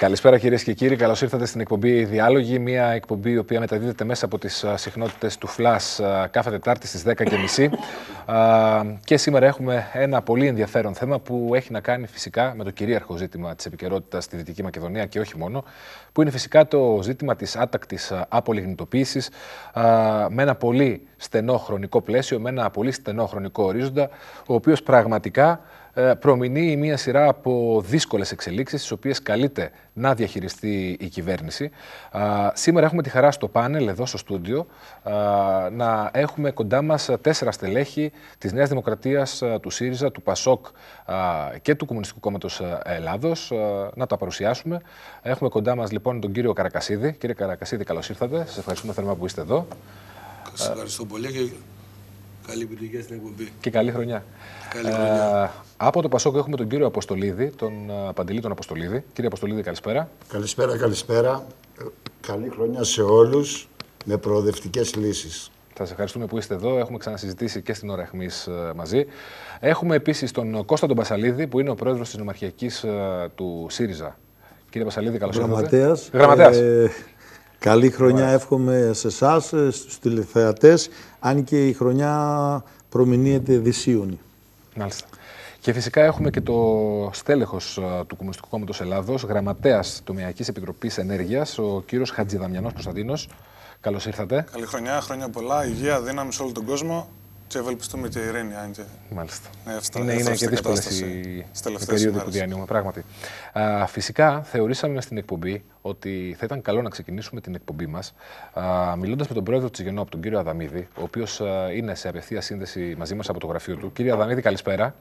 Καλησπέρα κυρίες και κύριοι, καλώς ήρθατε στην εκπομπή Διάλογοι, μια εκπομπή η οποία μεταδίδεται μέσα από τις συχνότητες του Flash κάθε Τετάρτη στις 10:30. Και σήμερα έχουμε ένα πολύ ενδιαφέρον θέμα που έχει να κάνει φυσικά με το κυρίαρχο ζήτημα της επικαιρότητας στη Δυτική Μακεδονία και όχι μόνο, που είναι φυσικά το ζήτημα της άτακτης απολιγνητοποίησης με ένα πολύ στενό χρονικό πλαίσιο, με ένα πολύ στενό χρονικό ορίζοντα, ο οποίος πραγματικά προμηνύει μια σειρά από δύσκολες εξελίξεις, τις οποίες καλείται να διαχειριστεί η κυβέρνηση. Σήμερα έχουμε τη χαρά στο πάνελ, εδώ στο στούντιο, να έχουμε κοντά μας 4 στελέχη της Νέας Δημοκρατίας, του ΣΥΡΙΖΑ, του ΠΑΣΟΚ και του Κομμουνιστικού Κόμματος Ελλάδος. Να τα παρουσιάσουμε. Έχουμε κοντά μας λοιπόν τον κύριο Καρακασίδη. Κύριε Καρακασίδη, καλώς ήρθατε. Σας ευχαριστούμε θερμά που είστε εδώ. Σας ευχαριστώ πολύ και καλή επιτυχία στην εκπομπή. Και καλή χρονιά. Καλή χρονιά. Από το ΠΑΣΟΚ έχουμε τον κύριο Αποστολίδη, τον Παντελή τον Αποστολίδη. Κύριε Αποστολίδη, καλησπέρα. Καλησπέρα. Καλή χρονιά σε όλους με προοδευτικές λύσεις. Σας ευχαριστούμε που είστε εδώ. Έχουμε ξανασυζητήσει και στην ώρα αιχμής μαζί. Έχουμε επίσης τον Κώστα τον Πασαλίδη, που είναι ο πρόεδρος της Νομαρχιακής του ΣΥΡΙΖΑ. Κύριε Πασαλίδη, καλώς ήρθατε. Γραμματέας. Καλή χρονιά εύχομαι σε εσάς, στους τηλεθεατές, αν και η χρονιά προμηνύεται δυσίωνη. Μάλιστα. Και φυσικά έχουμε και το στέλεχος του Κομμουνιστικού Κόμματος Ελλάδος, γραμματέας Τομεακής Επιτροπής Ενέργειας, ο κύριος Χατζηδαμιανός Κωνσταντίνος. Καλώς ήρθατε. Καλή χρονιά, χρόνια πολλά, υγεία, δύναμη σε όλο τον κόσμο και ευελπιστούμε και ηρήνη. Αν και... Μάλιστα. Είναι και δύσκολες οι περίοδοι που διανύουμε, πράγματι. Φυσικά, θεωρήσαμε στην εκπομπή ότι θα ήταν καλό να ξεκινήσουμε την εκπομπή μας μιλώντας με τον πρόεδρο της ΓΕΝΟΠ, τον κύριο Αδαμίδη, ο οποίος είναι σε απευθεία σύνδεση μαζί μας από το γραφείο του. Κύριε Αδαμίδη, καλησπέρα.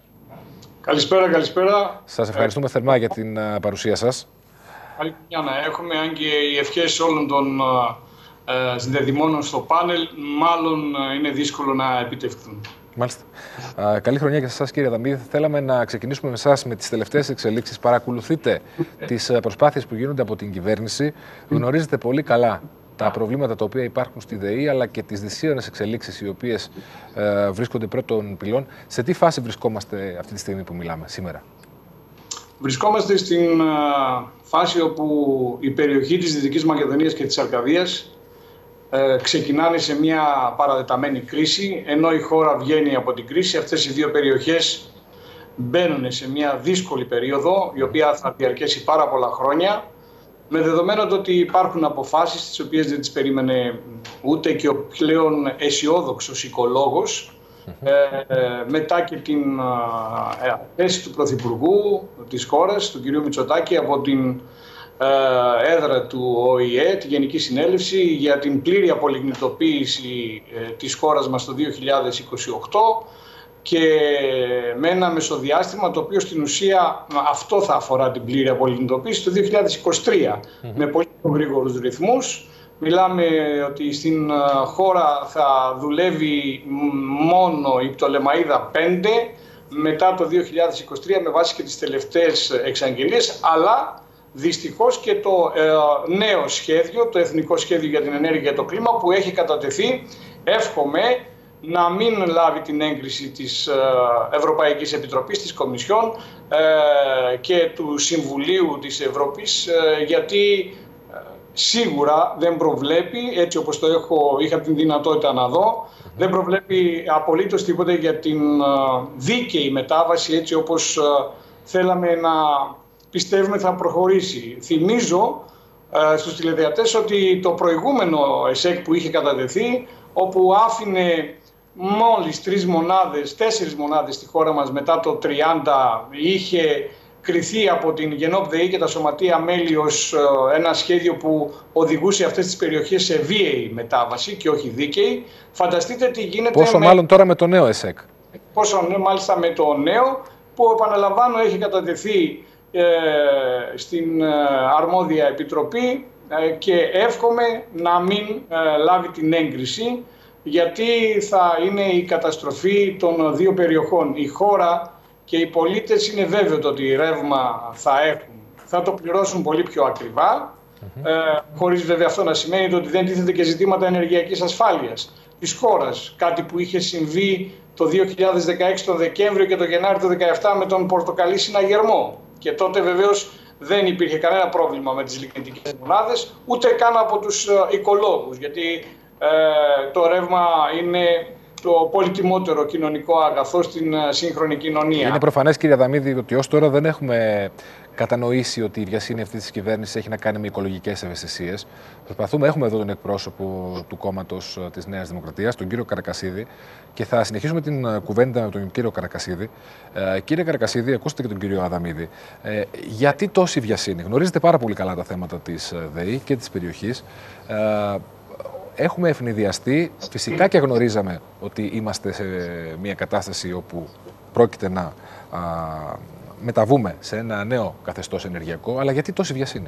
Καλησπέρα. Σας ευχαριστούμε θερμά για την παρουσία σας. Καλή χρονιά να έχουμε, αν και οι ευχές όλων των συνδεδημόνων στο πάνελ μάλλον είναι δύσκολο να επιτευχθούν. Μάλιστα. Καλή χρονιά και σε εσάς, κύριε Αδαμίδη. Θέλαμε να ξεκινήσουμε με εσάς με τις τελευταίες εξελίξεις. Παρακολουθείτε τις προσπάθειες που γίνονται από την κυβέρνηση. Γνωρίζετε πολύ καλά τα προβλήματα τα οποία υπάρχουν στη ΔΕΗ, αλλά και τις δυσίωνες εξελίξεις οι οποίες βρίσκονται πρώτων πυλών. Σε τι φάση βρισκόμαστε αυτή τη στιγμή που μιλάμε σήμερα? Βρισκόμαστε στην φάση όπου η περιοχή της Δυτικής Μακεδονίας και της Αρκαδίας ξεκινάνε σε μια παραδεταμένη κρίση, ενώ η χώρα βγαίνει από την κρίση. Αυτές οι δύο περιοχές μπαίνουν σε μια δύσκολη περίοδο, η οποία θα διαρκέσει πάρα πολλά χρόνια, με δεδομένο το ότι υπάρχουν αποφάσεις τις οποίες δεν τις περίμενε ούτε και ο πλέον αισιόδοξος οικολόγος, μετά και την θέση του Πρωθυπουργού της χώρας, του κ. Μητσοτάκη, από την έδρα του ΟΗΕ, τη Γενική Συνέλευση, για την πλήρη απολιγνητοποίηση της χώρας μας το 2028 και με ένα μεσοδιάστημα το οποίο στην ουσία αυτό θα αφορά την πλήρη απολιγνητοποίηση το 2023 με πολύ γρήγορους ρυθμούς. Μιλάμε ότι στην χώρα θα δουλεύει μόνο η Πτολεμαΐδα 5 μετά το 2023 με βάση και τις τελευταίες εξαγγελίες, αλλά δυστυχώς και το νέο σχέδιο, το Εθνικό Σχέδιο για την Ενέργεια και το Κλίμα που έχει κατατεθεί, εύχομαι να μην λάβει την έγκριση της Ευρωπαϊκής Επιτροπής, της Κομισιόν και του Συμβουλίου της Ευρώπης, γιατί σίγουρα δεν προβλέπει, έτσι όπως το είχα την δυνατότητα να δω, δεν προβλέπει απολύτως τίποτα για την δίκαιη μετάβαση, έτσι όπως θέλαμε να πιστεύουμε θα προχωρήσει. Θυμίζω στους τηλεδιατές ότι το προηγούμενο ΕΣΕΚ που είχε κατατεθεί, όπου άφηνε μόλις 4 μονάδες στη χώρα μας μετά το 30, είχε κριθεί από την ΓΕΝΟΠ ΔΕΗ και τα σωματεία μέλη ως ένα σχέδιο που οδηγούσε αυτές τις περιοχές σε βίαιη μετάβαση και όχι δίκαιη. Φανταστείτε τι γίνεται. Πόσο μάλλον τώρα με το νέο ΕΣΕΚ. Πόσο μάλιστα με το νέο, που επαναλαμβάνω έχει κατατεθεί στην αρμόδια επιτροπή και εύχομαι να μην λάβει την έγκριση, γιατί θα είναι η καταστροφή των δύο περιοχών. Η χώρα και οι πολίτες είναι βέβαιο ότι ρεύμα θα έχουν. Θα το πληρώσουν πολύ πιο ακριβά, χωρίς βέβαια αυτό να σημαίνει ότι δεν τίθεται και ζητήματα ενεργειακής ασφάλειας της χώρας. Κάτι που είχε συμβεί το 2016 τον Δεκέμβριο και τον Γενάρη του 2017 με τον πορτοκαλί συναγερμό. Και τότε βεβαίως δεν υπήρχε κανένα πρόβλημα με τις λιγνητικές μονάδες, ούτε καν από τους οικολόγους, γιατί το ρεύμα είναι το πολυτιμότερο κοινωνικό αγαθό στην σύγχρονη κοινωνία. Είναι προφανές, κύριε Αδαμίδη, ότι ως τώρα δεν έχουμε κατανοήσει ότι η βιασύνη αυτή της κυβέρνησης έχει να κάνει με οικολογικές ευαισθησίες. Έχουμε εδώ τον εκπρόσωπο του κόμματος της Νέας Δημοκρατίας, τον κύριο Καρακασίδη, και θα συνεχίσουμε την κουβέντα με τον κύριο Καρακασίδη. Κύριε Καρακασίδη, ακούστε και τον κύριο Αδαμίδη. Γιατί τόση βιασύνη? Γνωρίζετε πάρα πολύ καλά τα θέματα της ΔΕΗ και της περιοχής. Έχουμε ευνηδιαστεί, φυσικά και γνωρίζαμε ότι είμαστε σε μια κατάσταση όπου πρόκειται να μεταβούμε σε ένα νέο καθεστώς ενεργειακό, αλλά γιατί τόση βιασύνη?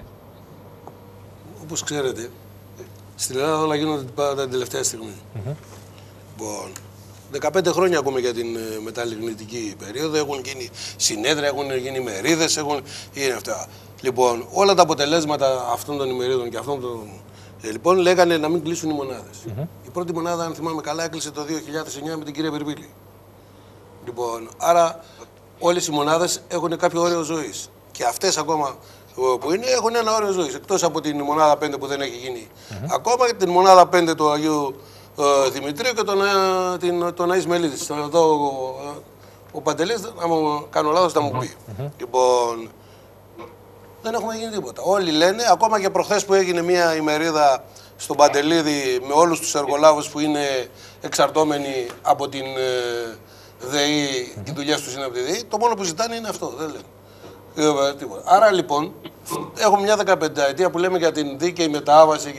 Όπως ξέρετε, στην Ελλάδα όλα γίνονται την τελευταία στιγμή. Λοιπόν, 15 χρόνια ακούμε για την μεταλλιγνητική περίοδο, έχουν γίνει συνέδρια, έχουν γίνει ημερίδες, έχουν γίνει αυτά. Λοιπόν, όλα τα αποτελέσματα αυτών των ημερίδων και αυτών των... Λοιπόν, λέγανε να μην κλείσουν οι μονάδες. Η πρώτη μονάδα, αν θυμάμαι καλά, έκλεισε το 2009 με την κυρία Πυρπίλη. Λοιπόν, άρα όλες οι μονάδες έχουν κάποιο όριο ζωής. Και αυτές ακόμα που είναι έχουν ένα όριο ζωής. Εκτός από την μονάδα 5 που δεν έχει γίνει ακόμα, και την μονάδα 5 του Αγίου Δημητρίου και τον Αΐς Μελίδης. Εδώ ο Παντελής, αν μου κάνω λάθος, θα μου πει. Λοιπόν, δεν έχουμε γίνει τίποτα. Όλοι λένε, ακόμα και προχθές που έγινε μια ημερίδα στον Παντελίδη με όλους τους εργολάβους που είναι εξαρτώμενοι από την ΔΕΗ, οι δουλειές τους είναι από τη ΔΕΗ, το μόνο που ζητάνε είναι αυτό, δεν λένε. Άρα λοιπόν, έχουμε μια 15ετία που λέμε για την δίκαιη μετάβαση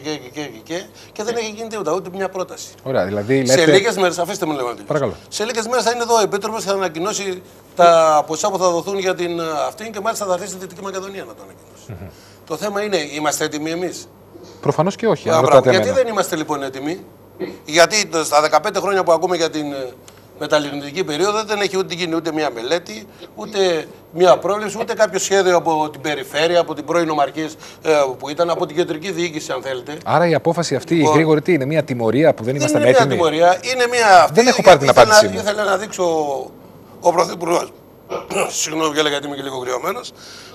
και δεν έχει γίνει τίποτα, ούτε μια πρόταση. Ωραία, δηλαδή, λέτε... Σε λίγες μέρες, αφήστε με λίγο να τελειώσω. Σε λίγες μέρες θα είναι εδώ ο Επίτροπος και θα ανακοινώσει τα ποσά που θα δοθούν για την αυτή και μάλιστα θα έρθει στη Δυτική Μακεδονία να το ανακοινώσει. Το θέμα είναι, είμαστε έτοιμοι εμείς? Προφανώς και όχι. Γιατί δεν είμαστε λοιπόν έτοιμοι? Γιατί στα 15 χρόνια που ακούμε για την μεταλλιγνητική περίοδο δεν έχει ούτε γίνει ούτε μια μελέτη, ούτε μια πρόβλεψη, ούτε κάποιο σχέδιο από την περιφέρεια, από την πρώην ομαρχής που ήταν, από την κεντρική διοίκηση, αν θέλετε. Άρα η απόφαση αυτή, η γρήγορη, τι είναι? Μια τιμωρία που δεν ήμασταν έτοιμοι? Είναι μια τιμωρία, είναι μια. Δεν έχω πάρει την απάντησή μου. Ήθελα να δείξω ο Πρωθυπουργός. Συγγνώμη, έλεγα γιατί είμαι και λίγο κρυωμένος.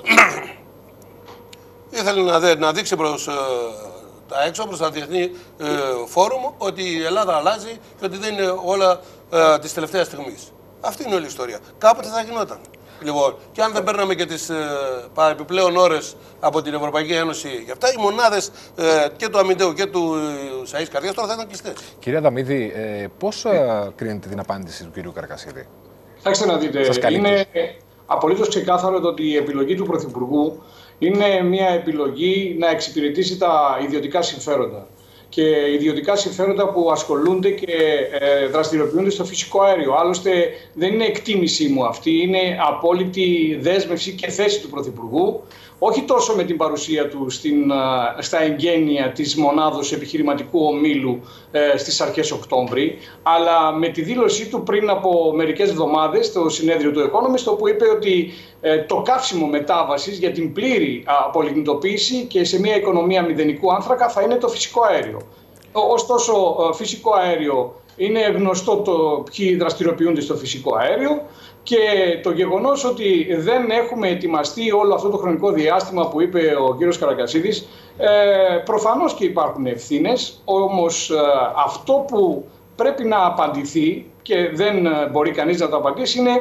Ήθελε να δείξει προς τα έξω, προς τα διεθνή φόρουμ, ότι η Ελλάδα αλλάζει και ότι δεν είναι όλα της τελευταίας στιγμής. Αυτή είναι όλη η ιστορία. Κάποτε θα γινόταν. Λοιπόν, και αν δεν παίρναμε και τις επιπλέον ώρες από την Ευρωπαϊκή Ένωση για αυτά, οι μονάδες και του Αμυντέου και του Αΐς Καρδιάς τώρα θα ήταν κλειστές. Κύριε Αδαμίδη, πώς κρίνετε την απάντηση του κυρίου Καρακασίδη? Κοιτάξτε να δείτε, είναι απολύτως ξεκάθαρο ότι η επιλογή του Πρωθυπουργού είναι μια επιλογή να εξυπηρετήσει τα ιδιωτικά συμφέροντα. Και ιδιωτικά συμφέροντα που ασχολούνται και δραστηριοποιούνται στο φυσικό αέριο. Άλλωστε δεν είναι εκτίμησή μου αυτή, είναι απόλυτη δέσμευση και θέση του Πρωθυπουργού, όχι τόσο με την παρουσία του στα εγγένεια της μονάδος επιχειρηματικού ομίλου στις αρχές Οκτώβρη, αλλά με τη δήλωσή του πριν από μερικές εβδομάδες στο συνέδριο του Economist, όπου είπε ότι το καύσιμο μετάβασης για την πλήρη απολιγνητοποίηση και σε μια οικονομία μηδενικού άνθρακα θα είναι το φυσικό αέριο. Ωστόσο, φυσικό αέριο είναι γνωστό το ποιοι δραστηριοποιούνται στο φυσικό αέριο και το γεγονός ότι δεν έχουμε ετοιμαστεί όλο αυτό το χρονικό διάστημα που είπε ο κύριος Καρακασίδης, προφανώς και υπάρχουν ευθύνες, όμως αυτό που πρέπει να απαντηθεί και δεν μπορεί κανείς να το απαντήσει είναι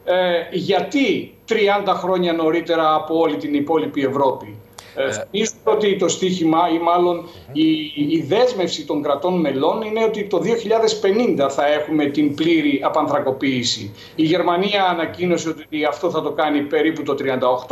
γιατί 30 χρόνια νωρίτερα από όλη την υπόλοιπη Ευρώπη. Ίσως ότι το στίχημα ή μάλλον η δέσμευση των κρατών μελών είναι ότι το 2050 θα έχουμε την πλήρη απανθρακοποίηση. Η Γερμανία ανακοίνωσε ότι αυτό θα το κάνει περίπου το 38,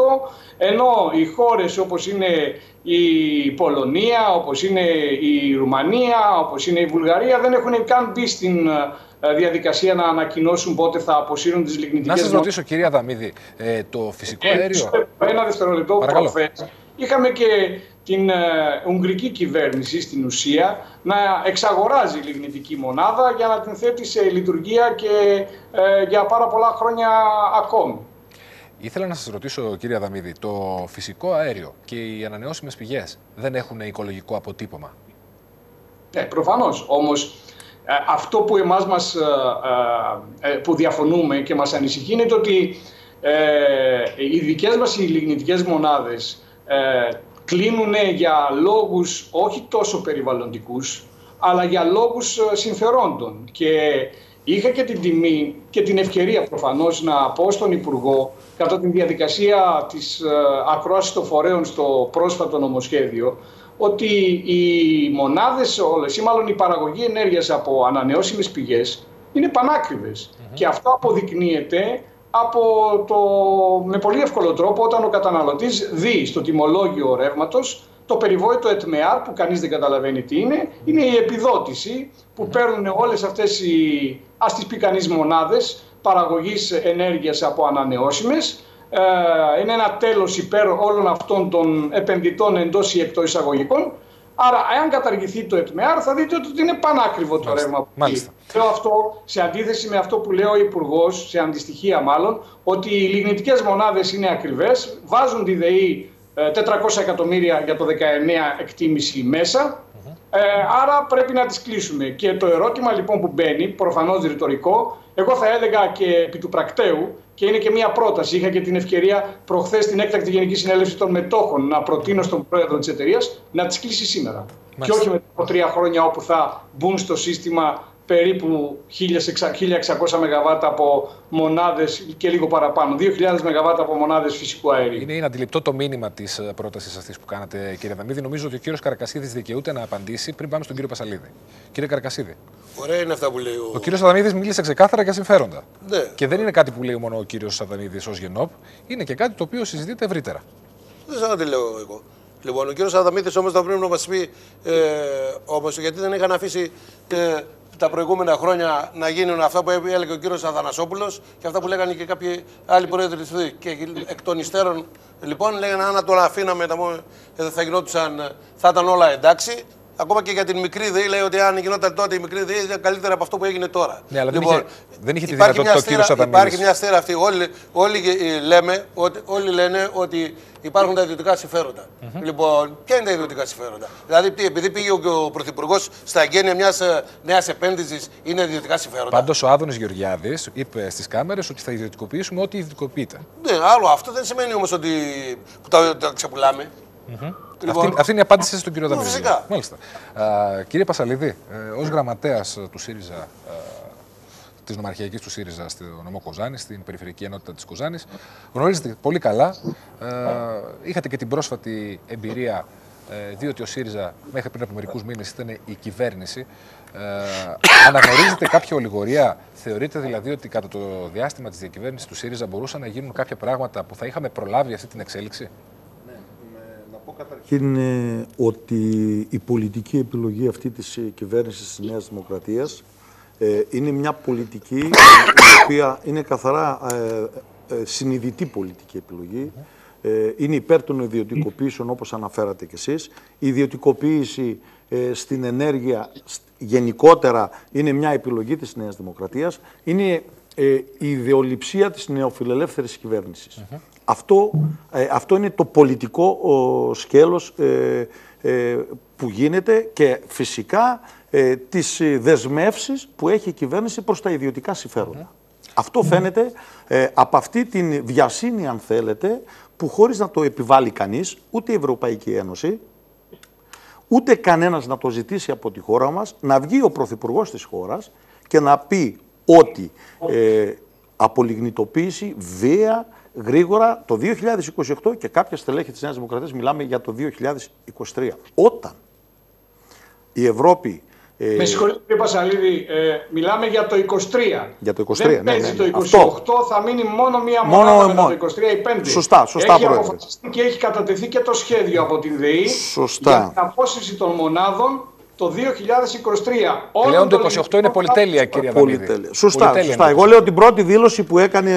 ενώ οι χώρες όπως είναι η Πολωνία, όπως είναι η Ρουμανία, όπως είναι η Βουλγαρία δεν έχουν καν μπει στην διαδικασία να ανακοινώσουν πότε θα αποσύρουν τις λιγνητικές. Να σας ρωτήσω, κυρία Αδαμίδη, το φυσικό αέριο... Ένα δευτερόλεπτο. Προχθές είχαμε και την Ουγγρική κυβέρνηση στην ουσία να εξαγοράζει λιγνητική μονάδα για να την θέτει σε λειτουργία και για πάρα πολλά χρόνια ακόμη. Ήθελα να σας ρωτήσω, κύριε Αδαμίδη, το φυσικό αέριο και οι ανανεώσιμες πηγές δεν έχουν οικολογικό αποτύπωμα? Προφανώς. Όμως αυτό που εμάς που διαφωνούμε και μας ανησυχεί είναι το ότι οι δικές μας οι λιγνητικές μονάδες κλείνουν για λόγους όχι τόσο περιβαλλοντικούς, αλλά για λόγους συμφερόντων. Και είχα και την τιμή και την ευκαιρία προφανώς να πω στον Υπουργό κατά τη διαδικασία της ακρόασης των φορέων στο πρόσφατο νομοσχέδιο ότι οι μονάδες όλες ή μάλλον η παραγωγή ενέργειας από ανανεώσιμες πηγές είναι πανάκριβες. Και αυτό αποδεικνύεται με πολύ εύκολο τρόπο όταν ο καταναλωτής δει στο τιμολόγιο ρεύματος το περιβόητο ΕΤΜΕΑΡ, που κανείς δεν καταλαβαίνει τι είναι η επιδότηση που παίρνουν όλες αυτές οι, ας τις πει κανείς, μονάδες παραγωγής ενέργειας από ανανεώσιμες. Είναι ένα τέλος υπέρ όλων αυτών των επενδυτών εντός ή εκτός εισαγωγικών. Άρα, αν καταργηθεί το ΕΤΜΕΑΡ, θα δείτε ότι είναι πανάκριβο το ρεύμα. Λέω αυτό σε αντίθεση με αυτό που λέει ο Υπουργός, σε αντιστοιχεία μάλλον, ότι οι λιγνητικές μονάδες είναι ακριβές, βάζουν τη ΔΕΗ 400 εκατομμύρια για το 19 εκτίμηση μέσα, άρα πρέπει να τις κλείσουμε. Και το ερώτημα λοιπόν που μπαίνει, προφανώς ρητορικό, εγώ θα έλεγα και επί του πρακτέου, και είναι και μια πρόταση. Είχα και την ευκαιρία προχθές στην έκτακτη Γενική Συνέλευση των Μετόχων να προτείνω στον πρόεδρο της εταιρείας να τις κλείσει σήμερα. Και όχι μετά από 3 χρόνια, όπου θα μπουν στο σύστημα περίπου 1.600 ΜΒ από μονάδες και λίγο παραπάνω, 2.000 ΜΒ από μονάδες φυσικού αερίου. Είναι αντιληπτό το μήνυμα της πρότασης αυτής που κάνατε, κύριε Αδαμίδη. Νομίζω ότι ο κύριος Καρακασίδης δικαιούται να απαντήσει πριν πάμε στον κύριο Πασαλίδη. Κύριε Καρακασίδη. Ωραία είναι αυτά που λέει ο κύριος Αδαμίδης μίλησε ξεκάθαρα για συμφέροντα. Ναι. Και δεν είναι κάτι που λέει μόνο ο κύριος Αδαμίδης ως ΓΕΝΟΠ, είναι και κάτι το οποίο συζητείται ευρύτερα. Δεν ξέρω τι λέω εγώ. Λοιπόν, ο κύριος Αδαμίδης όμως θα πρέπει να μας πει όμως γιατί δεν είχαν αφήσει τα προηγούμενα χρόνια να γίνουν αυτά που έλεγε ο κύριος Αθανασόπουλος και αυτά που λέγανε και κάποιοι άλλοι πρόεδροι. Και εκ των υστέρων, λοιπόν, λέγανε αν τον αφήναμε, θα ήταν όλα εντάξει. Ακόμα και για την μικρή ΔΕΗ λέει ότι αν γινόταν τότε η μικρή ΔΕΗ ήταν καλύτερα από αυτό που έγινε τώρα. Ναι, αλλά λοιπόν, δεν είχε τη δυνατότητα ο κύριος Αδαμίδης. Υπάρχει μια στέρα αυτή. Όλοι λένε ότι υπάρχουν τα ιδιωτικά συμφέροντα. Λοιπόν, ποια είναι τα ιδιωτικά συμφέροντα? Δηλαδή, επειδή πήγε ο Πρωθυπουργός στα εγγένεια μιας νέας επένδυσης, είναι ιδιωτικά συμφέροντα? Πάντως, ο Άδωνης Γεωργιάδης είπε στις κάμερες ότι θα ιδιωτικοποιήσουμε ό,τι ιδιωτικοποιείται. Ναι, άλλο αυτό δεν σημαίνει όμως ότι τα ξεπουλάμε. Λοιπόν, αυτή είναι η απάντηση στον κύριο Αδαμίδη. Φυσικά. Μάλιστα. Κύριε Πασαλίδη, ως γραμματέας του ΣΥΡΙΖΑ, της νομαρχιακής του ΣΥΡΙΖΑ στο νομό Κοζάνης, στην περιφερειακή ενότητα της Κοζάνης, γνωρίζετε πολύ καλά. Είχατε και την πρόσφατη εμπειρία, διότι ο ΣΥΡΙΖΑ μέχρι πριν από μερικούς μήνες ήταν η κυβέρνηση. Αναγνωρίζετε κάποια ολιγορία? Θεωρείτε δηλαδή ότι κατά το διάστημα της διακυβέρνησης του ΣΥΡΙΖΑ μπορούσαν να γίνουν κάποια πράγματα που θα είχαμε προλάβει αυτή την εξέλιξη? Καταρχήν ότι η πολιτική επιλογή αυτή της κυβέρνησης της Νέας Δημοκρατίας είναι μια πολιτική η οποία είναι καθαρά συνειδητή πολιτική επιλογή. Είναι υπέρ των ιδιωτικοποιήσεων, όπως αναφέρατε κι εσείς. Η ιδιωτικοποίηση στην ενέργεια γενικότερα είναι μια επιλογή της Νέας Δημοκρατίας. Είναι η ιδεολειψία της νεοφιλελεύθερης κυβέρνησης. Αυτό είναι το πολιτικό σκέλος που γίνεται και φυσικά τις δεσμεύσεις που έχει η κυβέρνηση προς τα ιδιωτικά συμφέροντα. Αυτό φαίνεται από αυτή την βιασύνη, αν θέλετε, που χωρίς να το επιβάλλει κανείς, ούτε η Ευρωπαϊκή Ένωση, ούτε κανένας να το ζητήσει από τη χώρα μας, να βγει ο Πρωθυπουργός της χώρας και να πει ότι απολιγνητοποίηση βία, γρήγορα, το 2028 και κάποια στελέχη της Νέας Δημοκρατίας μιλάμε για το 2023. Όταν η Ευρώπη... Με συγχωρείτε κύριε Πασαλίδη, μιλάμε για το 23. Για το 23, δεν παίζει το 28, θα μείνει μόνο μία μονάδα μετά το 23 ή 5. Σωστά, έχει αποφασιστεί και έχει κατατεθεί και το σχέδιο από την ΔΕΗ για την απόσυρση των μονάδων το 2023. Πλέον το 28 είναι πολυτέλεια, κύριε Αδαμίδη. Σωστά. Εγώ λέω την πρώτη δήλωση που έκανε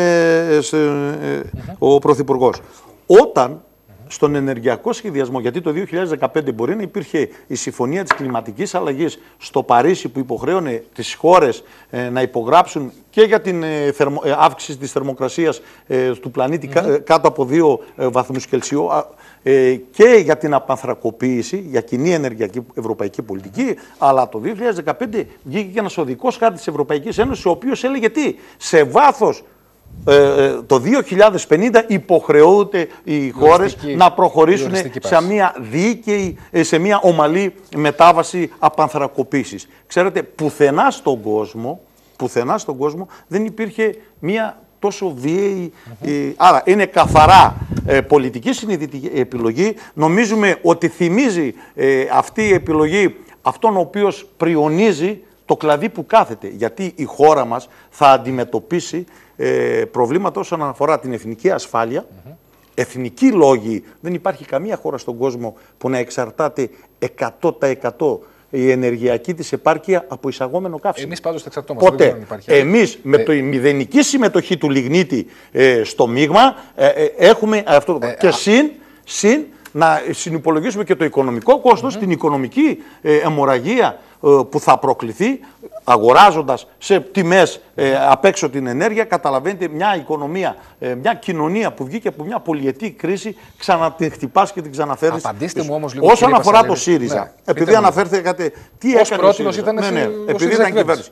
ο Πρωθυπουργός. Όταν στον ενεργειακό σχεδιασμό, γιατί το 2015 μπορεί να υπήρχε η συμφωνία της κλιματικής αλλαγής στο Παρίσι που υποχρέωνε τις χώρες να υπογράψουν και για την αύξηση της θερμοκρασίας του πλανήτη κάτω από 2 βαθμούς Κελσίου και για την απανθρακοποίηση, για κοινή ενεργειακή ευρωπαϊκή πολιτική, αλλά το 2015 βγήκε και ένας οδικός χάρτης της Ευρωπαϊκής Ένωσης, ο οποίος έλεγε τι? Σε βάθος το 2050 υποχρεούνται οι χώρες να προχωρήσουν σε μια δίκαιη, σε μια ομαλή μετάβαση απανθρακοποίησης. Ξέρετε, πουθενά στον κόσμο δεν υπήρχε μια τόσο βίαιη. Άρα είναι καθαρά πολιτική συνειδητική επιλογή. Νομίζουμε ότι θυμίζει αυτή η επιλογή αυτόν ο οποίος πριονίζει το κλαδί που κάθεται. Γιατί η χώρα μας θα αντιμετωπίσει προβλήματα όσον αφορά την εθνική ασφάλεια, εθνικοί λόγοι. Δεν υπάρχει καμία χώρα στον κόσμο που να εξαρτάται 100% η ενεργειακή της επάρκεια από εισαγόμενο καύσιμο. Εμείς πάντως θα εξαρτώμαστε. Οπότε, εμείς με τη μηδενική συμμετοχή του λιγνίτη στο μείγμα έχουμε αυτό. Και συν να συνυπολογίσουμε και το οικονομικό κόστος, την οικονομική αιμορραγία που θα προκληθεί αγοράζοντας σε τιμές απ' έξω την ενέργεια. Καταλαβαίνετε, μια οικονομία, μια κοινωνία που βγήκε από μια πολυετή κρίση, ξανατην χτυπάς και την ξαναφέρεις. Απαντήστε μου όμως λίγο. Όσον αφορά το ΣΥΡΙΖΑ, επειδή αναφέρθηκατε τι έκανε ο ΣΥΡΙΖΑ. Επειδή ήταν κυβέρνηση.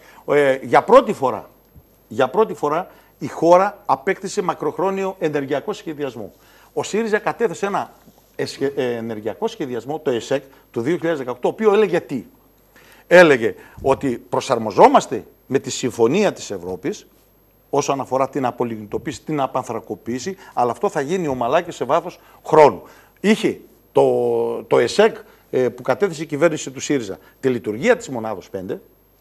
Για πρώτη φορά η χώρα απέκτησε μακροχρόνιο ενεργειακό σχεδιασμό. Ο ΣΥΡΙΖΑ κατέθεσε ένα ενεργειακό σχεδιασμό, το ΕΣΕΚ, του 2018, το οποίο έλεγε τι? Έλεγε ότι προσαρμοζόμαστε με τη Συμφωνία της Ευρώπης όσον αφορά την απολιγνητοποίηση, την απανθρακοποίηση, αλλά αυτό θα γίνει ομαλά και σε βάθος χρόνου. Είχε το ΕΣΕΚ που κατέθεσε η κυβέρνηση του ΣΥΡΙΖΑ τη λειτουργία της μονάδος 5,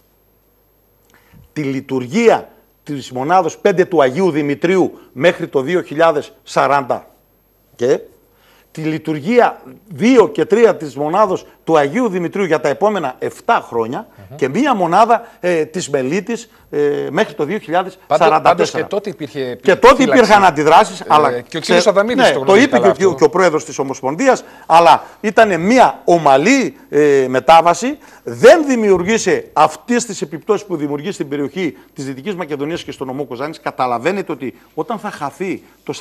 τη λειτουργία της μονάδος 5 του Αγίου Δημητρίου μέχρι το 2040 και τη λειτουργία 2 και 3 της μονάδος του Αγίου Δημητρίου για τα επόμενα 7 χρόνια και μία μονάδα της Μελίτης μέχρι το 2044. Πάντως και τότε υπήρχαν αντιδράσεις. Αλλά και ο κ. Αδαμίδης το είπε και ο πρόεδρος της Ομοσπονδίας, αλλά ήταν μία ομαλή μετάβαση. Δεν δημιουργήσε αυτές τις επιπτώσεις που δημιουργεί στην περιοχή της Δυτικής Μακεδονίας και στον νομό Κοζάνης. Καταλαβαίνετε ότι όταν θα χαθεί το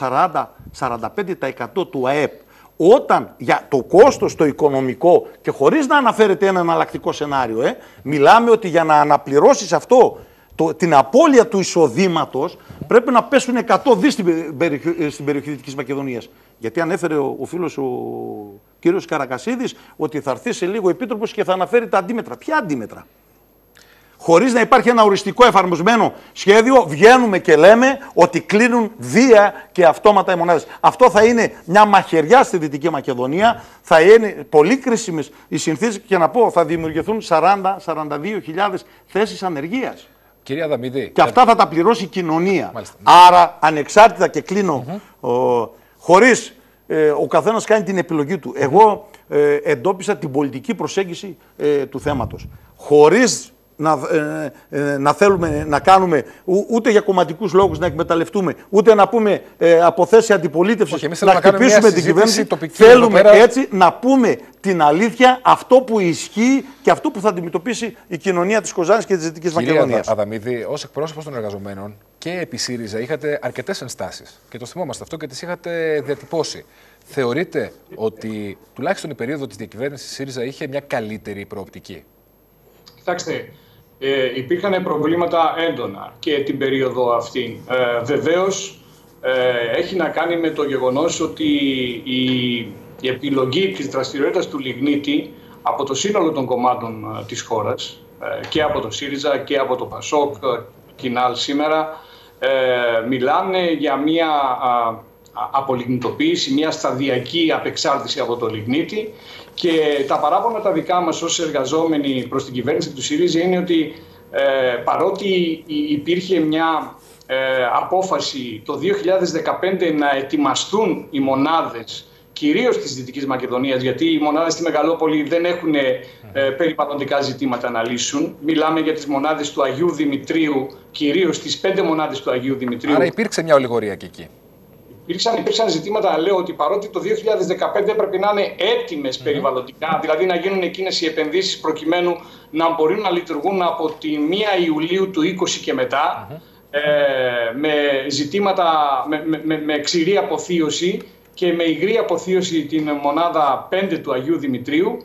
40-45% του ΑΕΠ, όταν για το κόστος το οικονομικό και χωρίς να αναφέρεται ένα εναλλακτικό σενάριο, μιλάμε ότι για να αναπληρώσεις αυτό την απώλεια του εισοδήματος πρέπει να πέσουν 100 δις στην περιοχή Δυτικής Μακεδονίας. Γιατί ανέφερε ο φίλος ο κύριος Καρακασίδης ότι θα έρθει σε λίγο ο Επίτροπος και θα αναφέρει τα αντίμετρα. Ποια αντίμετρα? Χωρίς να υπάρχει ένα οριστικό εφαρμοσμένο σχέδιο, βγαίνουμε και λέμε ότι κλείνουν βία και αυτόματα οι μονάδες. Αυτό θα είναι μια μαχαιριά στη Δυτική Μακεδονία, θα είναι πολύ κρίσιμες οι συνθήκες και να πω θα δημιουργηθούν 40-42.000 θέσεις ανεργίας. Κυρία Αδαμίδη. Και αυτά θα τα πληρώσει η κοινωνία. Μάλιστα. Άρα ανεξάρτητα και κλείνω, χωρίς ο καθένας κάνει την επιλογή του. Εγώ εντόπισα την πολιτική προσέγγιση του θέματος. Χωρίς να θέλουμε να κάνουμε ούτε για κομματικούς λόγους να εκμεταλλευτούμε, ούτε να πούμε από θέση αντιπολίτευσης να χτυπήσουμε την κυβέρνηση. Θέλουμε έτσι να πούμε την αλήθεια, αυτό που ισχύει και αυτό που θα αντιμετωπίσει η κοινωνία της Κοζάνης και της Δυτικής Μακεδονίας. Κυρία Αδαμίδη, ως εκπρόσωπος των εργαζομένων και επί ΣΥΡΙΖΑ είχατε αρκετές ενστάσεις και το θυμόμαστε αυτό και τις είχατε διατυπώσει. Θεωρείτε ότι τουλάχιστον η περίοδο της διακυβέρνησης ΣΥΡΙΖΑ είχε μια καλύτερη προοπτική? Κοιτάξτε, υπήρχαν προβλήματα έντονα και την περίοδο αυτή. Βεβαίως, έχει να κάνει με το γεγονός ότι η επιλογή της δραστηριότητας του λιγνίτη από το σύνολο των κομμάτων της χώρας, και από το ΣΥΡΙΖΑ και από το ΠΑΣΟΚ, κοινάλ σήμερα, μιλάνε για μια απολιγνητοποίηση, μια σταδιακή απεξάρτηση από το λιγνίτη. Και τα παράπονα τα δικά μας ως εργαζόμενοι προς την κυβέρνηση του ΣΥΡΙΖΑ είναι ότι παρότι υπήρχε μια απόφαση το 2015 να ετοιμαστούν οι μονάδες κυρίως της Δυτικής Μακεδονίας, γιατί οι μονάδες στη Μεγαλόπολη δεν έχουν περιβαλλοντικά ζητήματα να λύσουν. Μιλάμε για τις μονάδες του Αγίου Δημητρίου, κυρίως τις 5 μονάδες του Αγίου Δημητρίου. Άρα υπήρξε μια ολιγορία και εκεί. Υπήρξαν ζητήματα, λέω, ότι παρότι το 2015 έπρεπε να είναι έτοιμες περιβαλλοντικά, δηλαδή να γίνουν εκείνες οι επενδύσεις προκειμένου να μπορούν να λειτουργούν από τη 1 Ιουλίου του 20 και μετά, με ζητήματα, με ξηρή αποθείωση και με υγρή αποθείωση την μονάδα 5 του Αγίου Δημητρίου.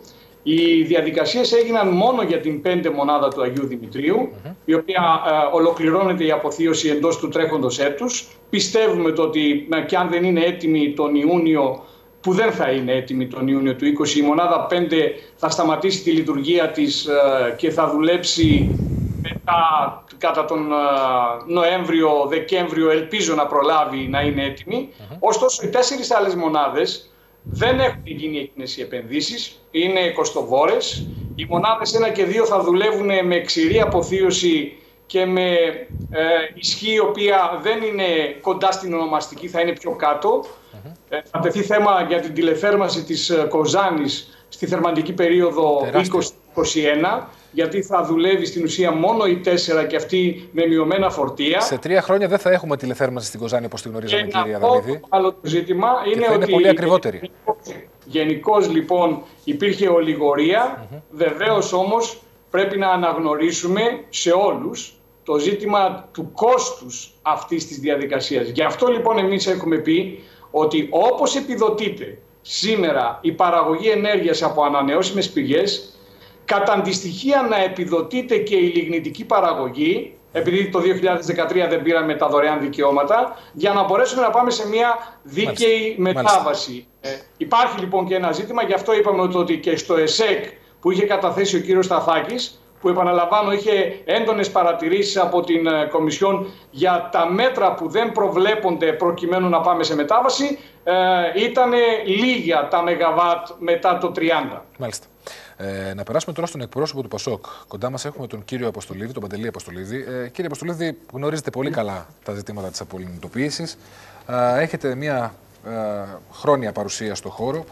Οι διαδικασίες έγιναν μόνο για την 5 μονάδα του Αγίου Δημητρίου, η οποία ολοκληρώνεται η αποθείωση εντός του τρέχοντος έτους. Πιστεύουμε ότι και αν δεν είναι έτοιμη τον Ιούνιο, που δεν θα είναι έτοιμη τον Ιούνιο του 20, η μονάδα 5 θα σταματήσει τη λειτουργία της και θα δουλέψει μετά κατά τον Νοέμβριο-Δεκέμβριο, ελπίζω να προλάβει να είναι έτοιμη. Ωστόσο, οι 4 άλλες μονάδες δεν έχουν γίνει εκείνες οι επενδύσεις, είναι κοστοβόρες. Οι μονάδες 1 και 2 θα δουλεύουν με ξηρή αποθείωση και με ισχύ η οποία δεν είναι κοντά στην ονομαστική, θα είναι πιο κάτω. Θα τεθεί θέμα για την τηλεθέρμανση της Κοζάνης στη θερμαντική περίοδο 2021, γιατί θα δουλεύει στην ουσία μόνο οι 4 και αυτή με μειωμένα φορτία. Σε 3 χρόνια δεν θα έχουμε τηλεθέρμανση στην Κοζάνη, όπως τη γνωρίζαμε, κυρία Δαβίδη. Άλλο το ζήτημα είναι ότι πολύ ακριβότερη. Γενικώς λοιπόν υπήρχε ολιγορία. Βεβαίως όμως πρέπει να αναγνωρίσουμε σε όλους το ζήτημα του κόστους αυτής της διαδικασίας. Γι' αυτό λοιπόν εμείς έχουμε πει ότι όπως επιδοτείται σήμερα η παραγωγή ενέργειας από ανανεώσιμες πηγές, κατά αντιστοιχεία να επιδοτείται και η λιγνητική παραγωγή, επειδή το 2013 δεν πήραμε τα δωρεάν δικαιώματα, για να μπορέσουμε να πάμε σε μια δίκαιη μετάβαση. Υπάρχει λοιπόν και ένα ζήτημα, γι' αυτό είπαμε ότι και στο ΕΣΕΚ που είχε καταθέσει ο κύριος Σταθάκης, που επαναλαμβάνω είχε έντονες παρατηρήσεις από την Κομισιόν για τα μέτρα που δεν προβλέπονται προκειμένου να πάμε σε μετάβαση, ήταν λίγα τα ΜΒ μετά το 30. Μάλιστα. Να περάσουμε τώρα στον εκπρόσωπο του ΠΑΣΟΚ. Κοντά μας έχουμε τον κύριο Αποστολίδη, τον Παντελή Αποστολίδη. Κύριε Αποστολίδη, γνωρίζετε πολύ καλά τα ζητήματα της απολυνητοποίησης. Έχετε μια χρόνια παρουσία στο χώρο.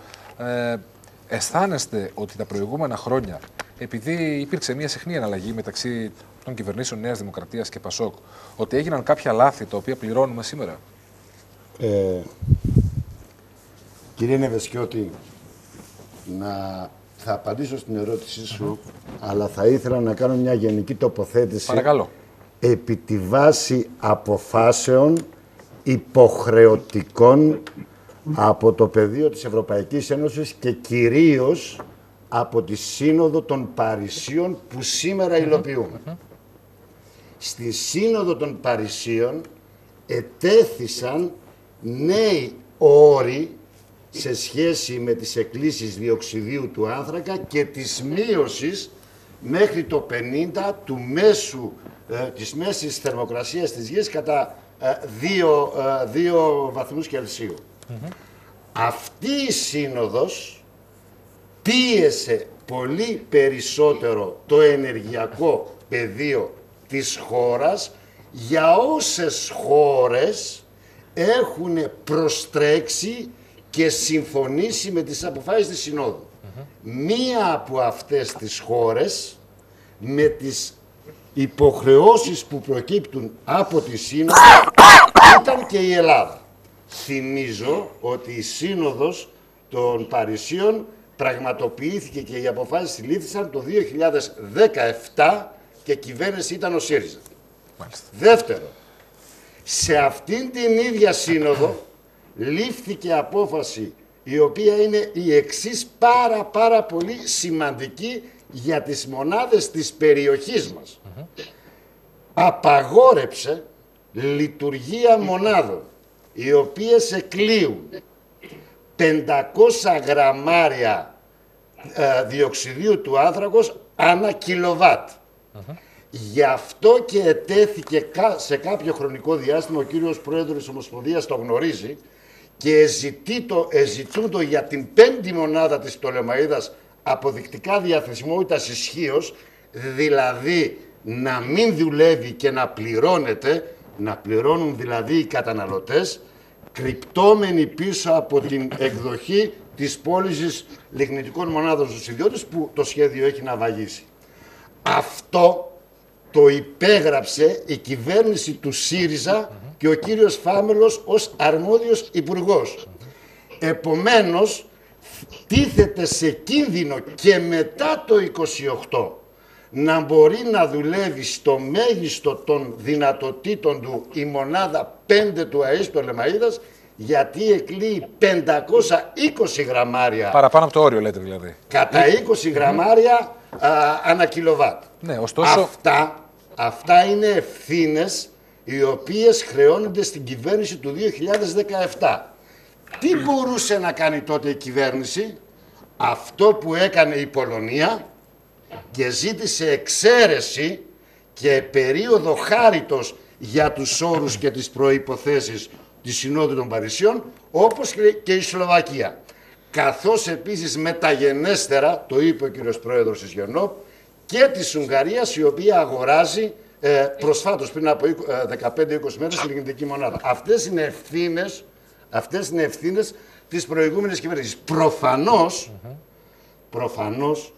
Αισθάνεστε ότι τα προηγούμενα χρόνια, επειδή υπήρξε μια συχνή αναλλαγή μεταξύ των κυβερνήσεων Νέας Δημοκρατίας και ΠΑΣΟΚ, ότι έγιναν κάποια λάθη τα οποία πληρώνουμε σήμερα? Κύριε Νεβεσκιώτη, θα απαντήσω στην ερώτησή σου, αλλά θα ήθελα να κάνω μια γενική τοποθέτηση. Παρακαλώ. Επί τη βάση αποφάσεων υποχρεωτικών από το πεδίο της Ευρωπαϊκής Ένωσης και κυρίως από τη Σύνοδο των Παρισίων που σήμερα υλοποιούμε. Στη Σύνοδο των Παρισίων ετέθησαν νέοι όροι σε σχέση με τις εκκλήσεις διοξιδίου του άνθρακα και της μείωσης μέχρι το 50 της μέσης θερμοκρασίας της γης κατά 2 βαθμούς Κελσίου. Αυτή η σύνοδος πίεσε πολύ περισσότερο το ενεργειακό πεδίο της χώρας για όσες χώρες έχουν προστρέξει και συμφωνήσει με τις αποφάσεις της Συνόδου. Μία από αυτές τις χώρες, με τις υποχρεώσεις που προκύπτουν από τη Σύνοδο, ήταν και η Ελλάδα. Θυμίζω ότι η Σύνοδος των Παρισίων πραγματοποιήθηκε και οι αποφάσεις λήφθησαν το 2017 και κυβέρνηση ήταν ο ΣΥΡΙΖΑ. Δεύτερο, σε αυτήν την ίδια Σύνοδο λήφθηκε απόφαση η οποία είναι η εξής πάρα πολύ σημαντική για τις μονάδες της περιοχής μας. Απαγόρεψε λειτουργία μονάδων οι οποίες εκλείουν 500 γραμμάρια διοξιδίου του άνθρακος ανά κιλοβάτ. Γι' αυτό και ετέθηκε σε κάποιο χρονικό διάστημα, ο κύριος Πρόεδρος της Ομοσπονδίας το γνωρίζει, και ζητούντο για την 5η μονάδα της Πτολεμαΐδας αποδεικτικά διαθεσιμότητας ισχύως, δηλαδή να μην δουλεύει και να πληρώνεται, να πληρώνουν δηλαδή οι καταναλωτές, κρυπτόμενοι πίσω από την εκδοχή της πώλησης λιγνητικών μονάδων στους ιδιώτες που το σχέδιο έχει να βαγίσει. Αυτό το υπέγραψε η κυβέρνηση του ΣΥΡΙΖΑ και ο κύριος Φάμελος ως αρμόδιος υπουργός. Επομένως, τίθεται σε κίνδυνο και μετά το 28 να μπορεί να δουλεύει στο μέγιστο των δυνατοτήτων του η μονάδα 5 του ΑΕΣ Πτολεμαΐδας γιατί εκλείει 520 γραμμάρια. Παραπάνω από το όριο, λέτε δηλαδή. Κατά 20 γραμμάρια ανά κιλοβάτ. Ναι, ωστόσο... Αυτά είναι ευθύνες οι οποίες χρεώνονται στην κυβέρνηση του 2017. Τι μπορούσε να κάνει τότε η κυβέρνηση? Αυτό που έκανε η Πολωνία και ζήτησε εξαίρεση και περίοδο χάριτος για τους όρους και τις προϋποθέσεις της Συνόδου των Παρισιών, όπως και η Σλοβακία. Καθώς επίσης μεταγενέστερα, το είπε ο κύριος Πρόεδρος της Γενόπ, και της Ουγγαρίας, η οποία αγοράζει προσφάτως πριν από 15-20 μέρες τη λιγνητική μονάδα. Αυτές είναι ευθύνες της προηγούμενης κυβέρνησης. Προφανώς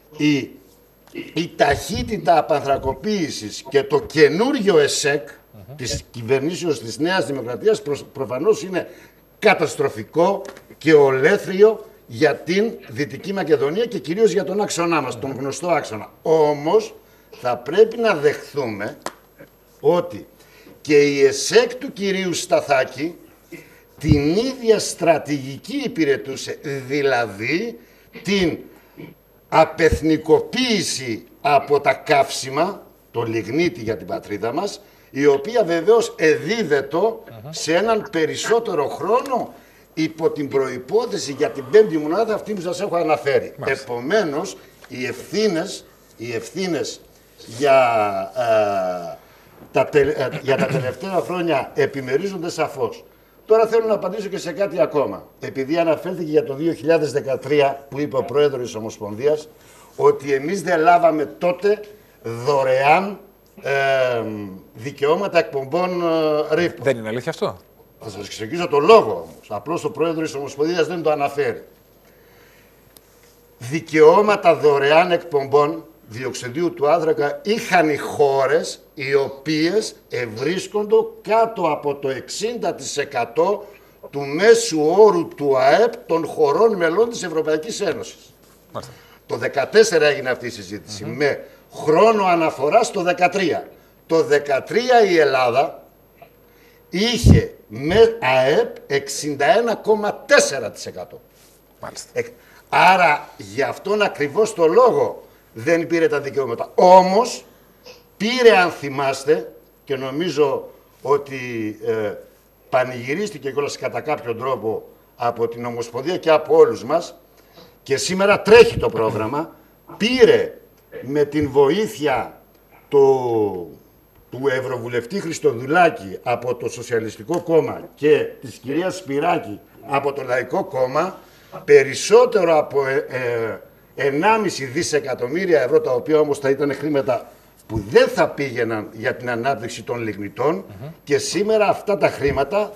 η ταχύτητα απανθρακοποίησης και το καινούριο ΕΣΕΚ της κυβερνήσεως της Νέας Δημοκρατίας προφανώς είναι καταστροφικό και ολέθριο για την Δυτική Μακεδονία και κυρίως για τον άξονά μας, τον γνωστό άξονα. Όμως θα πρέπει να δεχθούμε ότι και η ΕΣΕΚ του κυρίου Σταθάκη την ίδια στρατηγική υπηρετούσε, δηλαδή την απεθνικοποίηση από τα καύσιμα, το λιγνίτη για την πατρίδα μας, η οποία βεβαίως εδίδετο σε έναν περισσότερο χρόνο υπό την προϋπόθεση για την πέμπτη μονάδα αυτή που σας έχω αναφέρει. Επομένως, οι ευθύνες για τα τελευταία χρόνια επιμερίζονται σαφώς. Τώρα θέλω να απαντήσω και σε κάτι ακόμα. Επειδή αναφέρθηκε για το 2013 που είπε ο Πρόεδρος της Ομοσπονδίας ότι εμείς δεν λάβαμε τότε δωρεάν δικαιώματα εκπομπών ρήπων. Δεν είναι αλήθεια αυτό? Θα σας εξηγήσω το λόγο όμως. Απλώς ο Πρόεδρος της Ομοσπονδίας δεν το αναφέρει. Δικαιώματα δωρεάν εκπομπών διοξιδίου του άνθρακα είχαν οι χώρες οι οποίες ευρίσκονται κάτω από το 60% του μέσου όρου του ΑΕΠ των χωρών μελών της Ευρωπαϊκής Ένωσης. Το 2014 έγινε αυτή η συζήτηση με χρόνο αναφοράς το 2013. Το 2013 η Ελλάδα είχε με ΑΕΠ 61,4%. Άρα γι' αυτόν ακριβώς το λόγο δεν πήρε τα δικαιώματα. Όμως πήρε, αν θυμάστε, και νομίζω ότι πανηγυρίστηκε κιόλας κατά κάποιον τρόπο από την Ομοσπονδία και από όλους μας, και σήμερα τρέχει το πρόγραμμα, πήρε με την βοήθεια του Ευρωβουλευτή Χριστοδουλάκη από το Σοσιαλιστικό Κόμμα και της κυρίας Σπυράκη από το Λαϊκό Κόμμα περισσότερο από 1,5 δισεκατομμύρια ευρώ, τα οποία όμως θα ήταν χρήματα που δεν θα πήγαιναν για την ανάπτυξη των λιγνητών, και σήμερα αυτά τα χρήματα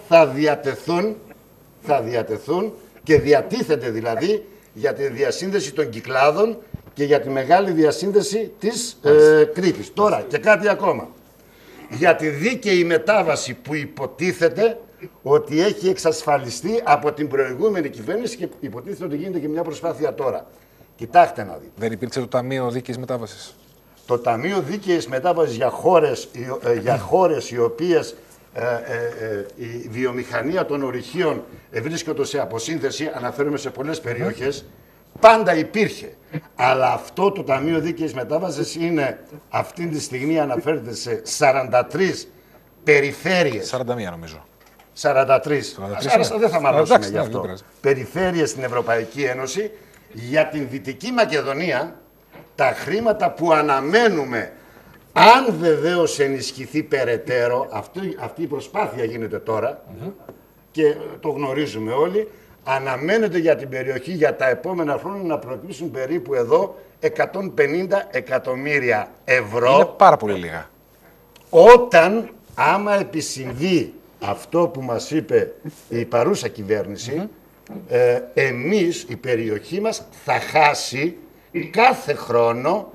θα διατεθούν και διατίθεται δηλαδή για τη διασύνδεση των Κυκλάδων και για τη μεγάλη διασύνδεση της Κρήτης. Τώρα και κάτι ακόμα. Για τη δίκαιη μετάβαση που υποτίθεται ότι έχει εξασφαλιστεί από την προηγούμενη κυβέρνηση και υποτίθεται ότι γίνεται και μια προσπάθεια τώρα. Κοιτάξτε να δείτε. Δεν υπήρξε το Ταμείο Δίκαιης Μετάβασης? Το Ταμείο Δίκαιης Μετάβασης για χώρες οι οποίες η βιομηχανία των ορυχείων βρίσκονται σε αποσύνθεση, αναφέρομαι σε πολλές περιοχές, πάντα υπήρχε. Αλλά αυτό το Ταμείο Δίκαιης Μετάβασης είναι αυτή τη στιγμή αναφέρεται σε 43 περιφέρειες. 41 νομίζω. 43. Δεν θα μαλώσουμε γι' αυτό. Περιφέρειες στην Ευρωπαϊκή Ένωση. Για την Δυτική Μακεδονία τα χρήματα που αναμένουμε, αν βεβαίως ενισχυθεί περαιτέρω, αυτή η προσπάθεια γίνεται τώρα και το γνωρίζουμε όλοι, αναμένεται για την περιοχή για τα επόμενα χρόνια να προκύψουν περίπου εδώ 150 εκατομμύρια ευρώ. Είναι πάρα πολύ λίγα. Όταν, άμα επισυμβεί αυτό που μας είπε η παρούσα κυβέρνηση, εμείς, η περιοχή μας, θα χάσει κάθε χρόνο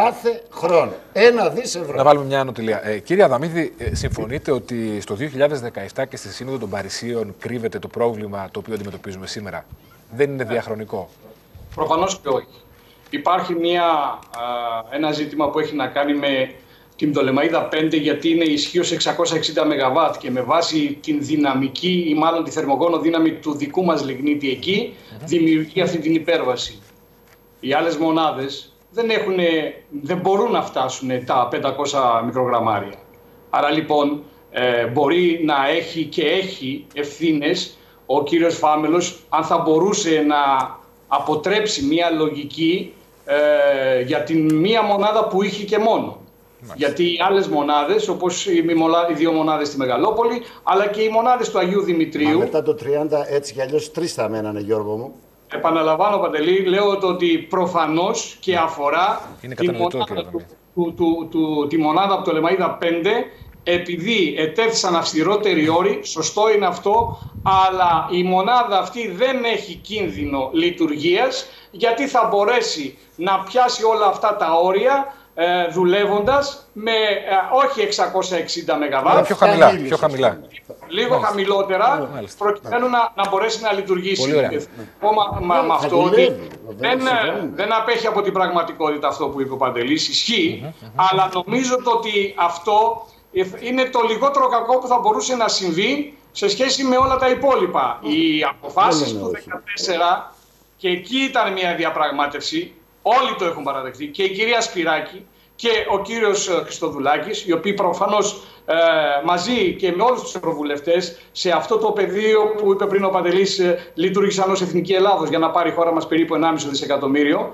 1 δις ευρώ. Να βάλουμε μια ανωτηλία. Κύριε Αδαμίδη, συμφωνείτε ότι στο 2017 και στη Σύνοδο των Παρισίων κρύβεται το πρόβλημα το οποίο αντιμετωπίζουμε σήμερα? Δεν είναι διαχρονικό? Προφανώς και όχι. Υπάρχει ένα ζήτημα που έχει να κάνει με την Πτολεμαΐδα 5, γιατί είναι ισχύως 660 ΜΒ και με βάση την δυναμική ή μάλλον τη θερμογόνο δύναμη του δικού μας λιγνίτη εκεί, δημιουργεί αυτή την υπέρβαση. Οι άλλες μονάδες δεν μπορούν να φτάσουν τα 500 μικρογραμμάρια. Άρα λοιπόν μπορεί να έχει και έχει ευθύνες ο κύριος Φάμελος, αν θα μπορούσε να αποτρέψει μια λογική για την μία μονάδα που είχε και μόνο. Γιατί οι άλλες μονάδες, όπως οι δύο μονάδες στη Μεγαλόπολη, αλλά και οι μονάδες του Αγίου Δημητρίου... Μα μετά το 30 έτσι κι αλλιώς 3 θα μένανε, Γιώργο μου. Επαναλαμβάνω, Παντελή, λέω ότι προφανώς και αφορά τη μονάδα από το Πτολεμαΐδα 5, επειδή ετέθησαν αυστηρότεροι όροι, σωστό είναι αυτό, αλλά η μονάδα αυτή δεν έχει κίνδυνο λειτουργίας, γιατί θα μπορέσει να πιάσει όλα αυτά τα όρια δουλεύοντας με όχι 660 ΜΒ. Πιο χαμηλά. Λίγο χαμηλότερα, προκειμένου να μπορέσει να λειτουργήσει. Με αυτό ότι δεν απέχει από την πραγματικότητα αυτό που είπε ο Παντελής, ισχύει, αλλά νομίζω ότι αυτό είναι το λιγότερο κακό που θα μπορούσε να συμβεί σε σχέση με όλα τα υπόλοιπα. Οι αποφάσεις του 2014, και εκεί ήταν μια διαπραγμάτευση, όλοι το έχουν παραδεχτεί, και η κυρία Σπυράκη και ο κύριος Χριστοδουλάκης, οι οποίοι προφανώς μαζί και με όλους τους ευρωβουλευτές σε αυτό το πεδίο που είπε πριν ο Παντελής λειτουργήσαν ως Εθνική Ελλάδος για να πάρει η χώρα μας περίπου 1,5 δισεκατομμύριο.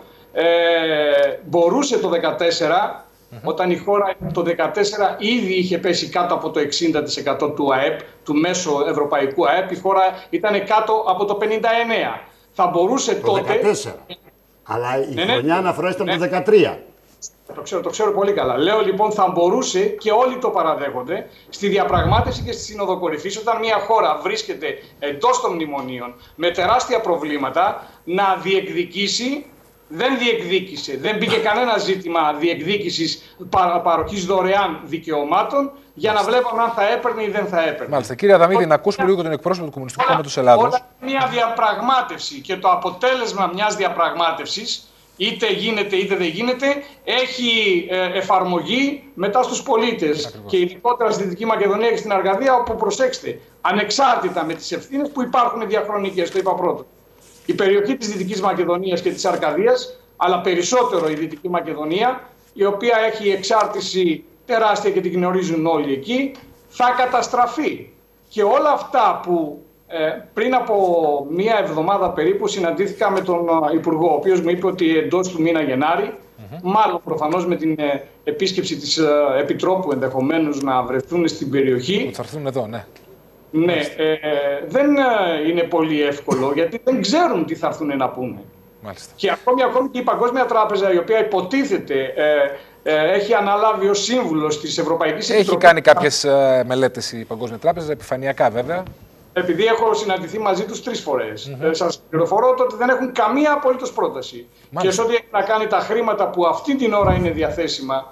Μπορούσε το 2014, όταν η χώρα το 2014 ήδη είχε πέσει κάτω από το 60% του ΑΕΠ, του μέσου ευρωπαϊκού ΑΕΠ, η χώρα ήταν κάτω από το 59%. Θα μπορούσε το τότε... 14. Αλλά η χρονιά αναφορά ήταν το 13. Το ξέρω πολύ καλά. Λέω λοιπόν, θα μπορούσε, και όλοι το παραδέχονται, στη διαπραγμάτευση και στη Σύνοδο Κορυφής, όταν μια χώρα βρίσκεται εντός των μνημονίων με τεράστια προβλήματα, να διεκδικήσει. Δεν διεκδίκησε, δεν μπήκε κανένα ζήτημα διεκδίκησης παροχής δωρεάν δικαιωμάτων για να βλέπαμε αν θα έπαιρνε ή δεν θα έπαιρνε. Μάλιστα. Κύριε Αδαμίδη, να ακούσουμε λίγο τον εκπρόσωπο του Κομμουνιστικού Κόμματος Ελλάδος. Όταν μια διαπραγμάτευση και το αποτέλεσμα μιας διαπραγμάτευσης, είτε γίνεται είτε δεν γίνεται, έχει εφαρμογή μετά στους πολίτες. Ακριβώς. Και ειδικότερα στη Δυτική Μακεδονία και στην Αργαδία, όπου, προσέξτε, ανεξάρτητα με τις ευθύνες που υπάρχουν διαχρονικές, το είπα πρώτο. Η περιοχή της Δυτικής Μακεδονίας και της Αρκαδίας, αλλά περισσότερο η Δυτική Μακεδονία, η οποία έχει εξάρτηση τεράστια και την γνωρίζουν όλοι εκεί, θα καταστραφεί. Και όλα αυτά που πριν από μία εβδομάδα περίπου συναντήθηκα με τον Υπουργό, ο οποίος μου είπε ότι εντός του μήνα Γενάρη, μάλλον προφανώς με την επίσκεψη της Επιτρόπου ενδεχομένως να βρεθούν στην περιοχή. Θα έρθουν εδώ, ναι. Ναι, δεν είναι πολύ εύκολο, γιατί δεν ξέρουν τι θα έρθουν να πούνε. Μάλιστα. Και ακόμη και η Παγκόσμια Τράπεζα, η οποία υποτίθεται έχει αναλάβει ως σύμβουλος της Ευρωπαϊκής Επιτροπής. Έχει κάνει κάποιες μελέτες η Παγκόσμια Τράπεζα, επιφανειακά βέβαια. Επειδή έχω συναντηθεί μαζί τους 3 φορές, σας πληροφορώ ότι δεν έχουν καμία απολύτως πρόταση. Μάλιστα. Και σε ό,τι έχει να κάνει τα χρήματα που αυτή την ώρα είναι διαθέσιμα,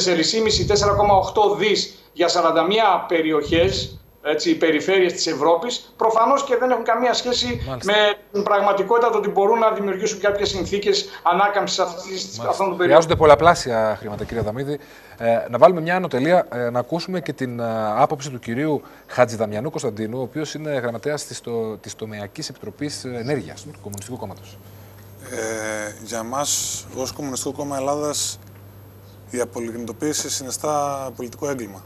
4,5-4,8 δις για 41 περιοχές, έτσι, περιφέρειες της Ευρώπης, προφανώς και δεν έχουν καμία σχέση με την πραγματικότητα το ότι μπορούν να δημιουργήσουν κάποιες συνθήκες ανάκαμψης αυτών των περιοχών. Χρειάζονται πολλαπλάσια χρήματα, κύριε Αδαμίδη. Να βάλουμε μια ανωτελεία, να ακούσουμε και την άποψη του κυρίου Χατζηδαμιανού Κωνσταντίνου, ο οποίος είναι γραμματέας της Τομεακής Επιτροπής Ενέργειας του Κομμουνιστικού Κόμματος. Για εμάς, ως Κομμουνιστικό Κόμμα Ελλάδας, η απολιγνητοποίηση συνιστά πολιτικό έγκλημα.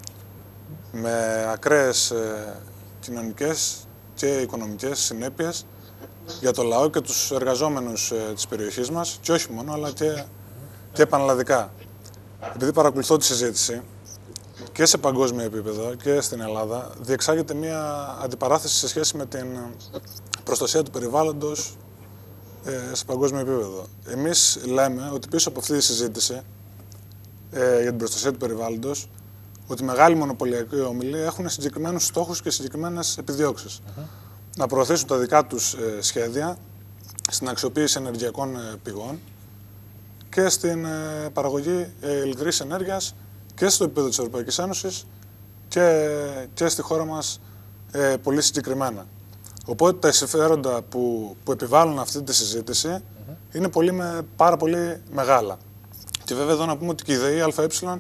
Με ακραίες κοινωνικές και οικονομικές συνέπειες για το λαό και τους εργαζόμενους της περιοχής μας, και όχι μόνο, αλλά και πανελλαδικά. Επειδή παρακολουθώ τη συζήτηση και σε παγκόσμιο επίπεδο και στην Ελλάδα, διεξάγεται μια αντιπαράθεση σε σχέση με την προστασία του περιβάλλοντος σε παγκόσμιο επίπεδο. Εμείς λέμε ότι πίσω από αυτή τη συζήτηση για την προστασία του περιβάλλοντος, ότι οι μεγάλοι μονοπωλιακοί όμιλοι έχουν συγκεκριμένους στόχους και συγκεκριμένες επιδιώξεις. Να προωθήσουν τα δικά τους σχέδια στην αξιοποίηση ενεργειακών πηγών και στην παραγωγή ηλεκτρικής ενέργειας και στο επίπεδο της Ευρωπαϊκής Ένωσης και στη χώρα μας πολύ συγκεκριμένα. Οπότε τα συμφέροντα που επιβάλλουν αυτή τη συζήτηση είναι πάρα πολύ μεγάλα. Και βέβαια εδώ να πούμε ότι και η ΔΕΗ ΑΕ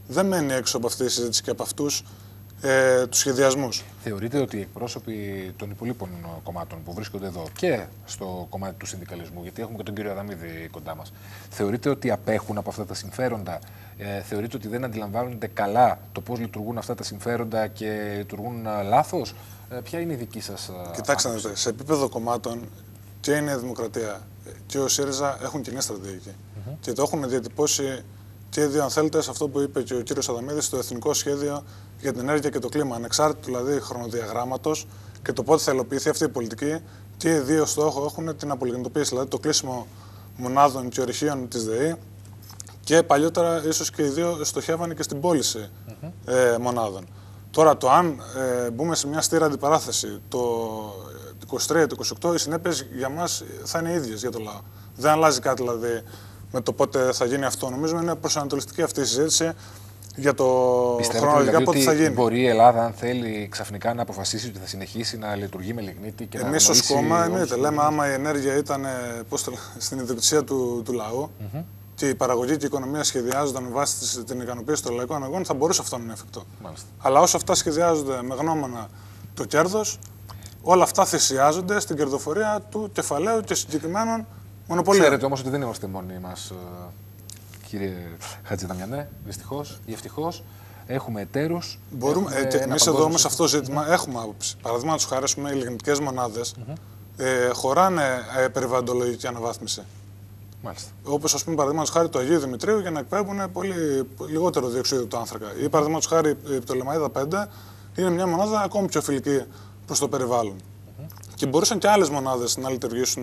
δεν μένει έξω από αυτή τη συζήτηση και από αυτούς τους σχεδιασμούς. Θεωρείτε ότι οι εκπρόσωποι των υπολείπων κομμάτων που βρίσκονται εδώ και στο κομμάτι του συνδικαλισμού, γιατί έχουμε και τον κύριο Αδαμίδη κοντά μας, θεωρείτε ότι απέχουν από αυτά τα συμφέροντα, θεωρείτε ότι δεν αντιλαμβάνονται καλά το πώς λειτουργούν αυτά τα συμφέροντα και λειτουργούν λάθος? Ποια είναι η δική σας Κοιτάξτε, σε επίπεδο κομμάτων και η Νέα Δημοκρατία και ο ΣΥΡΙΖΑ έχουν κοινή στρατηγική. Και το έχουν διατυπώσει και οι δύο, αν θέλετε, σε αυτό που είπε και ο κύριος Αδαμίδης, στο Εθνικό Σχέδιο για την Ενέργεια και το Κλίμα. Ανεξάρτητο δηλαδή χρονοδιαγράμματος και το πότε θα υλοποιηθεί αυτή η πολιτική, και οι δύο στόχο έχουν την απολιγνητοποίηση, δηλαδή το κλείσιμο μονάδων και ορυχείων της ΔΕΗ, και παλιότερα ίσως και οι δύο στοχεύανε και στην πώληση μονάδων. Τώρα, το αν μπούμε σε μια στήρα αντιπαράθεση το 23 το 28, οι συνέπειες για μας θα είναι ίδιες για το λαό. Δεν αλλάζει κάτι δηλαδή με το πότε θα γίνει αυτό. Νομίζω είναι προσανατολιστική αυτή η συζήτηση για το χρονολογικά πότε θα γίνει. Μπορεί η Ελλάδα, αν θέλει, ξαφνικά να αποφασίσει ότι θα συνεχίσει να λειτουργεί με λιγνίτη και εμείς ως κόμμα, εννοείται, λέμε άμα η ενέργεια ήταν στην ιδιοκτησία του λαού και η παραγωγή και η οικονομία σχεδιάζονταν με βάση την ικανοποίηση των λαϊκών αναγκών, θα μπορούσε αυτό να είναι εφικτό. Αλλά όσο αυτά σχεδιάζονται με γνώμονα το κέρδος, όλα αυτά θυσιάζονται στην κερδοφορία του κεφαλαίου και συγκεκριμένων μονοπωλίων. Ξέρετε όμως ότι δεν είμαστε μόνοι μας, κύριε Χατζηδαμιανέ, δυστυχώς ή ευτυχώς. Έχουμε εταίρους. Εμείς εδώ όμως αυτό το ζήτημα έχουμε άποψη. Παραδείγματος χάρη, οι λιγνητικές μονάδες χωράνε περιβαλλοντολογική αναβάθμιση. Μάλιστα. Όπως, ας πούμε, παραδείγματος χάρη του Αγίου Δημητρίου, για να εκπέμπουν πολύ λιγότερο διοξείδιο του άνθρακα. Ή παραδείγματος χάρη η Πτολεμαΐδα 5 είναι μια μονάδα ακόμη πιο φιλική προς το περιβάλλον. Και μπορούσαν και άλλες μονάδες να λειτουργήσουν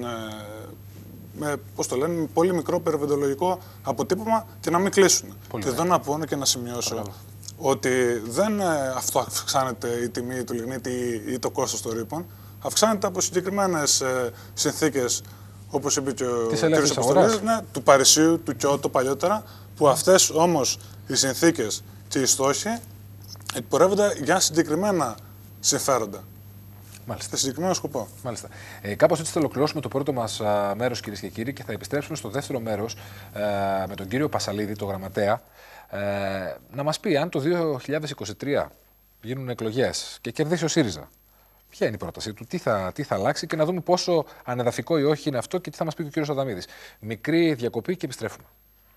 με, με πολύ μικρό περιβαλλοντολογικό αποτύπωμα και να μην κλείσουν. Και εδώ να πω και να σημειώσω ότι δεν αυτό αυξάνεται η τιμή του λιγνίτη ή το κόστος των ρήπων, αυξάνεται από συγκεκριμένες συνθήκες, όπως είπε και ο κ. Αποστολίδης, του Παρισίου, του Κιώτο παλιότερα, που αυτές όμως οι συνθήκες και οι στόχοι εκπορεύονται για συγκεκριμένα συμφέροντα. Μάλιστα. Σε συγκεκριμένο σκοπό. Μάλιστα. Κάπως έτσι θα ολοκληρώσουμε το πρώτο μας μέρος, κυρίες και κύριοι, και θα επιστρέψουμε στο δεύτερο μέρος με τον κύριο Πασαλίδη, το γραμματέα, να μας πει αν το 2023 γίνουν εκλογές και κερδίσει ο ΣΥΡΙΖΑ. Ποια είναι η πρότασή του, τι θα αλλάξει, και να δούμε πόσο ανεδαφικό ή όχι είναι αυτό και τι θα μας πει και ο κύριος Αδαμίδης. Μικρή διακοπή και επιστρέφουμε.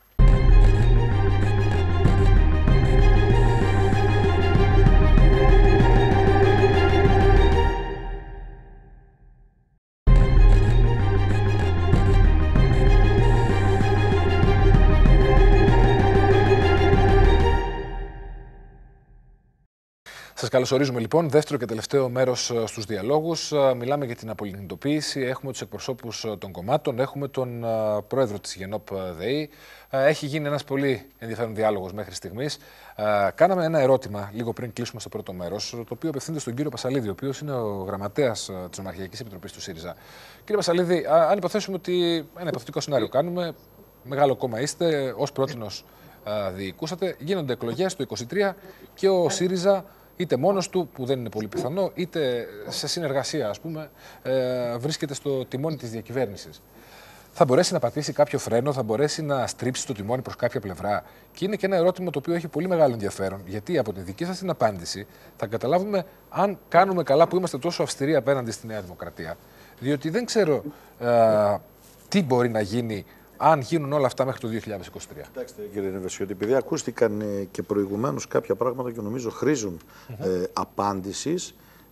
Σας καλωσορίζουμε λοιπόν, δεύτερο και τελευταίο μέρος στους διαλόγους. Μιλάμε για την απολιγνητοποίηση, έχουμε τους εκπροσώπους των κομμάτων, έχουμε τον πρόεδρο της ΓΕΝΟΠ ΔΕΗ. Έχει γίνει ένας πολύ ενδιαφέρον διάλογος μέχρι στιγμής. Κάναμε ένα ερώτημα λίγο πριν κλείσουμε στο πρώτο μέρος, το οποίο απευθύνεται στον κύριο Πασαλίδη, ο οποίος είναι ο γραμματέας της Νομαρχιακής Επιτροπής του ΣΥΡΙΖΑ. Κύριε Πασαλίδη, αν υποθέσουμε ότι ένα υποθετικό σενάριο κάνουμε, μεγάλο κόμμα είστε, ως πρότινος διοικούσατε, γίνονται εκλογές το 2023 και ο ΣΥΡΙΖΑ, είτε μόνος του, που δεν είναι πολύ πιθανό, είτε σε συνεργασία, ας πούμε, βρίσκεται στο τιμόνι της διακυβέρνησης. Θα μπορέσει να πατήσει κάποιο φρένο, θα μπορέσει να στρίψει το τιμόνι προς κάποια πλευρά? Και είναι και ένα ερώτημα το οποίο έχει πολύ μεγάλο ενδιαφέρον, γιατί από τη δική σας την απάντηση θα καταλάβουμε αν κάνουμε καλά που είμαστε τόσο αυστηροί απέναντι στη Νέα Δημοκρατία. Διότι δεν ξέρω τι μπορεί να γίνει αν γίνουν όλα αυτά μέχρι το 2023. Κοιτάξτε, κύριε Νεβεσιώτη, επειδή ακούστηκαν και προηγουμένως κάποια πράγματα και νομίζω χρήζουν απάντησης,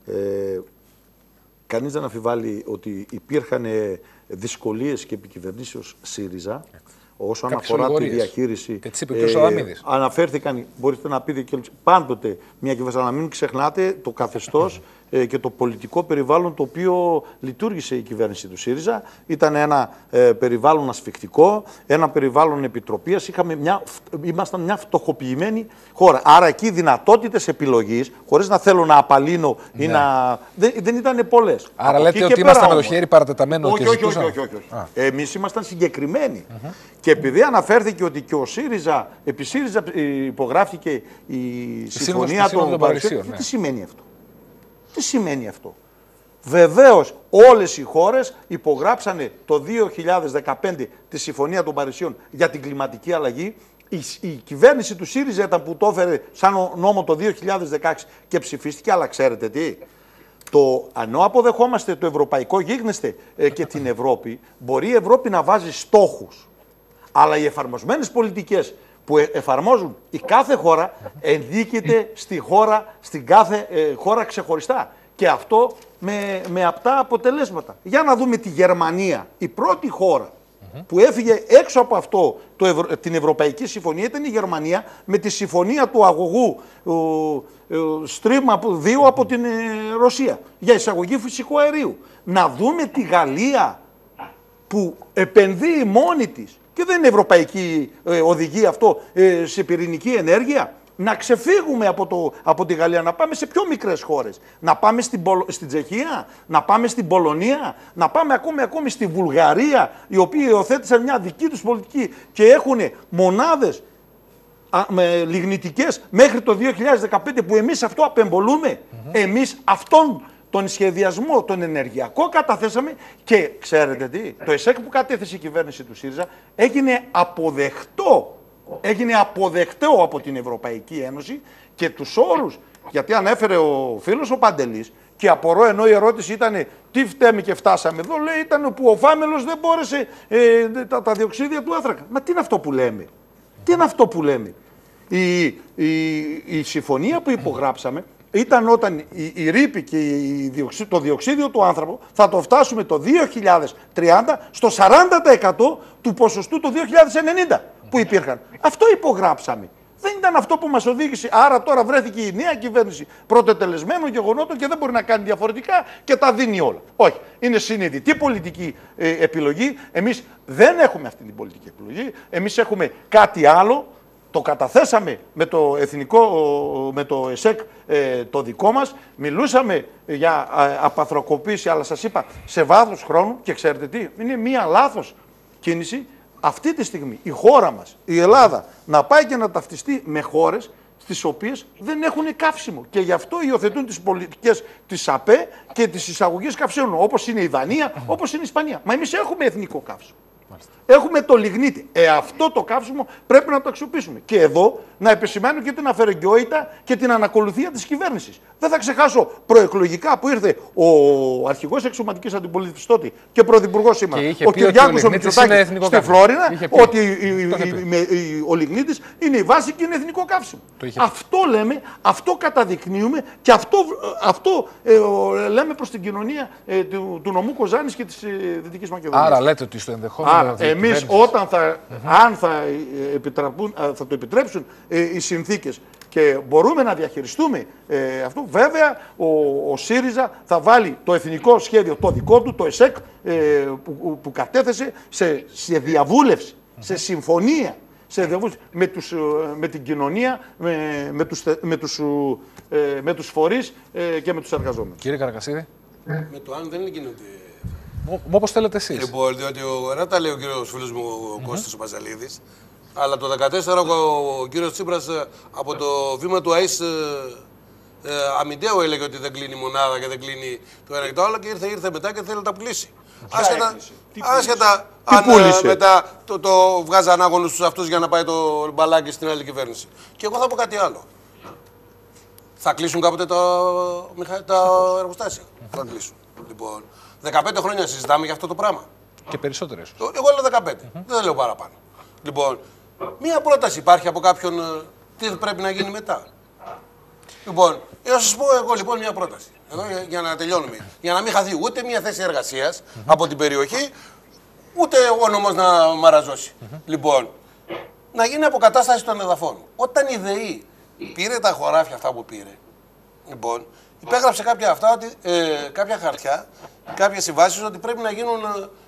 κανείς δεν αμφιβάλλει ότι υπήρχαν δυσκολίες και επικυβερνήσεως ΣΥΡΙΖΑ όσον αφορά τη διαχείριση. Και τις είπε και ο Αδαμίδης. Αναφέρθηκαν, μπορείτε να πείτε και πάντοτε μια κυβέρνηση, αλλά μην ξεχνάτε το καθεστώς και το πολιτικό περιβάλλον το οποίο λειτουργήσε η κυβέρνηση του ΣΥΡΙΖΑ. Ήταν ένα περιβάλλον ασφικτικό, ένα περιβάλλον επιτροπίας. Ήμασταν μια φτωχοποιημένη χώρα. Άρα εκεί οι δυνατότητες επιλογής, χωρίς να θέλω να απαλύνω ή να. Δεν ήταν πολλές. Άρα λέτε ότι ήμασταν με το χέρι παρατεταμένο και ζητούσαμε. Όχι. Εμείς ήμασταν συγκεκριμένοι. Και επειδή αναφέρθηκε ότι και ο ΣΥΡΙΖΑ, επί ΣΥΡΙΖΑ υπογράφηκε η συμφωνία των Παρισίων. Τι σημαίνει αυτό? Τι σημαίνει αυτό? Βεβαίως όλες οι χώρες υπογράψανε το 2015 τη Συμφωνία των Παρισίων για την κλιματική αλλαγή, Η κυβέρνηση του ΣΥΡΙΖΑ ήταν που το έφερε σαν νόμο το 2016 και ψηφίστηκε, αλλά ξέρετε τι. Ενώ αποδεχόμαστε το ευρωπαϊκό γίγνεσθε και την Ευρώπη, μπορεί η Ευρώπη να βάζει στόχους. Αλλά οι εφαρμοσμένες πολιτικές που εφαρμόζουν η κάθε χώρα ενδίκεται στην κάθε χώρα ξεχωριστά. Και αυτό με απτά αποτελέσματα. Για να δούμε τη Γερμανία. Η πρώτη χώρα που έφυγε έξω από αυτό την Ευρωπαϊκή Συμφωνία ήταν η Γερμανία με τη συμφωνία του αγωγού Stream 2 από την Ρωσία για εισαγωγή φυσικού αερίου. Να δούμε τη Γαλλία που επενδύει μόνη της και δεν είναι ευρωπαϊκή οδηγία αυτό σε πυρηνική ενέργεια. Να ξεφύγουμε από τη Γαλλία, να πάμε σε πιο μικρές χώρες. Να πάμε στην Τσεχία, να πάμε στην Πολωνία, να πάμε ακόμη στη Βουλγαρία, οι οποίοι υιοθέτησαν μια δική τους πολιτική και έχουν μονάδες λιγνητικές μέχρι το 2015 που εμείς αυτό απεμπολούμε. Εμείς αυτόν τον σχεδιασμό, τον ενεργειακό καταθέσαμε και ξέρετε τι, το ΕΣΕΚ που κατέθεσε η κυβέρνηση του ΣΥΡΙΖΑ έγινε αποδεκτό από την Ευρωπαϊκή Ένωση και τους όρους, γιατί ανέφερε ο φίλος ο Παντελής και απορώ, ενώ η ερώτηση ήταν τι φταίμε και φτάσαμε εδώ, λέει ήταν που ο Φάμελος δεν μπόρεσε τα διοξίδια του άνθρακα. Μα τι είναι αυτό που λέμε, τι είναι αυτό που λέμε. Η συμφωνία που υπογράψαμε ήταν όταν η ρήπη και το διοξίδιο του άνθρακο θα το φτάσουμε το 2030 στο 40% του ποσοστού το 2090 που υπήρχαν. Αυτό υπογράψαμε. Δεν ήταν αυτό που μας οδήγησε. Άρα τώρα βρέθηκε η νέα κυβέρνηση πρωτετελεσμένων γεγονότων και δεν μπορεί να κάνει διαφορετικά και τα δίνει όλα. Όχι. Είναι συνειδητή πολιτική επιλογή. Εμείς δεν έχουμε αυτή την πολιτική επιλογή. Εμείς έχουμε κάτι άλλο. Το καταθέσαμε με το ΕΣΕΚ το δικό μας. Μιλούσαμε για απανθρακοποίηση, αλλά σας είπα σε βάθος χρόνου και ξέρετε τι, είναι μία λάθος κίνηση αυτή τη στιγμή η χώρα μας, η Ελλάδα, να πάει και να ταυτιστεί με χώρες στις οποίες δεν έχουν καύσιμο. Και γι' αυτό υιοθετούν τις πολιτικές της ΑΠΕ και της εισαγωγής καυσίμων, όπως είναι η Δανία, όπως είναι η Ισπανία. Μα εμείς έχουμε εθνικό καύσιμο. Μάλιστα. Έχουμε το λιγνίτη. Αυτό το καύσιμο πρέπει να το αξιοποιήσουμε. Και εδώ να επισημάνω και την αφαιρεγκαιότητα και την ανακολουθία της κυβέρνησης. Δεν θα ξεχάσω προεκλογικά που ήρθε ο αρχηγός εξωματικής αντιπολίτευσης τότε και πρωθυπουργός σήμερα, ο Κυριάκος ο Μητσοτάκης στη Φλόρινα, ότι ο λιγνίτης είναι η βάση και είναι εθνικό καύσιμο. Αυτό λέμε, αυτό καταδεικνύουμε και αυτό λέμε προς την κοινωνία του νομού Κοζάνης και της Δυτικής Μακεδονίας. Άρα λέτε ότι στο ενδεχόμενο. Εμείς αν θα το επιτρέψουν οι συνθήκες και μπορούμε να διαχειριστούμε αυτό, βέβαια ο ΣΥΡΙΖΑ θα βάλει το εθνικό σχέδιο, το δικό του, το ΕΣΕΚ, που κατέθεσε σε διαβούλευση, σε συμφωνία, με την κοινωνία, με τους φορείς και με τους εργαζόμενους. Κύριε Καρακασίδη. Με το αν δεν γίνεται. Όπως θέλετε εσείς. Λοιπόν, διότι ωραία τα λέει ο κύριος φίλος μου ο Κώστας ο Παζαλίδης, αλλά το 2014 ο κύριος Τσίπρας από το βήμα του ΑΕΣ αμυντέου έλεγε ότι δεν κλείνει η μονάδα και δεν κλείνει το ένα και το άλλο και ήρθε μετά και θέλει να τα πουλήσει. Άσχετα αν μετά το βγάζαν άγωνους στους αυτούς για να πάει το μπαλάκι στην άλλη κυβέρνηση. Και εγώ θα πω κάτι άλλο. Θα κλείσουν κάποτε τα εργοστάσια. Θα κλείσουν. Λοιπόν, 15 χρόνια συζητάμε για αυτό το πράγμα. Και περισσότερες. Εγώ λέω 15. Δεν λέω παραπάνω. Λοιπόν, μία πρόταση υπάρχει από κάποιον τι πρέπει να γίνει μετά. Λοιπόν, θα σας πω εγώ λοιπόν μία πρόταση. Εδώ για να τελειώνουμε. Για να μην χαθεί ούτε μία θέση εργασίας από την περιοχή, ούτε ο νόμος να μαραζώσει. Λοιπόν, να γίνει αποκατάσταση των εδαφών. Όταν η ΔΕΗ πήρε τα χωράφια αυτά που πήρε, λοιπόν, υπέγραψε κάποια χαρτιά, κάποιες συμβάσεις ότι πρέπει να γίνουν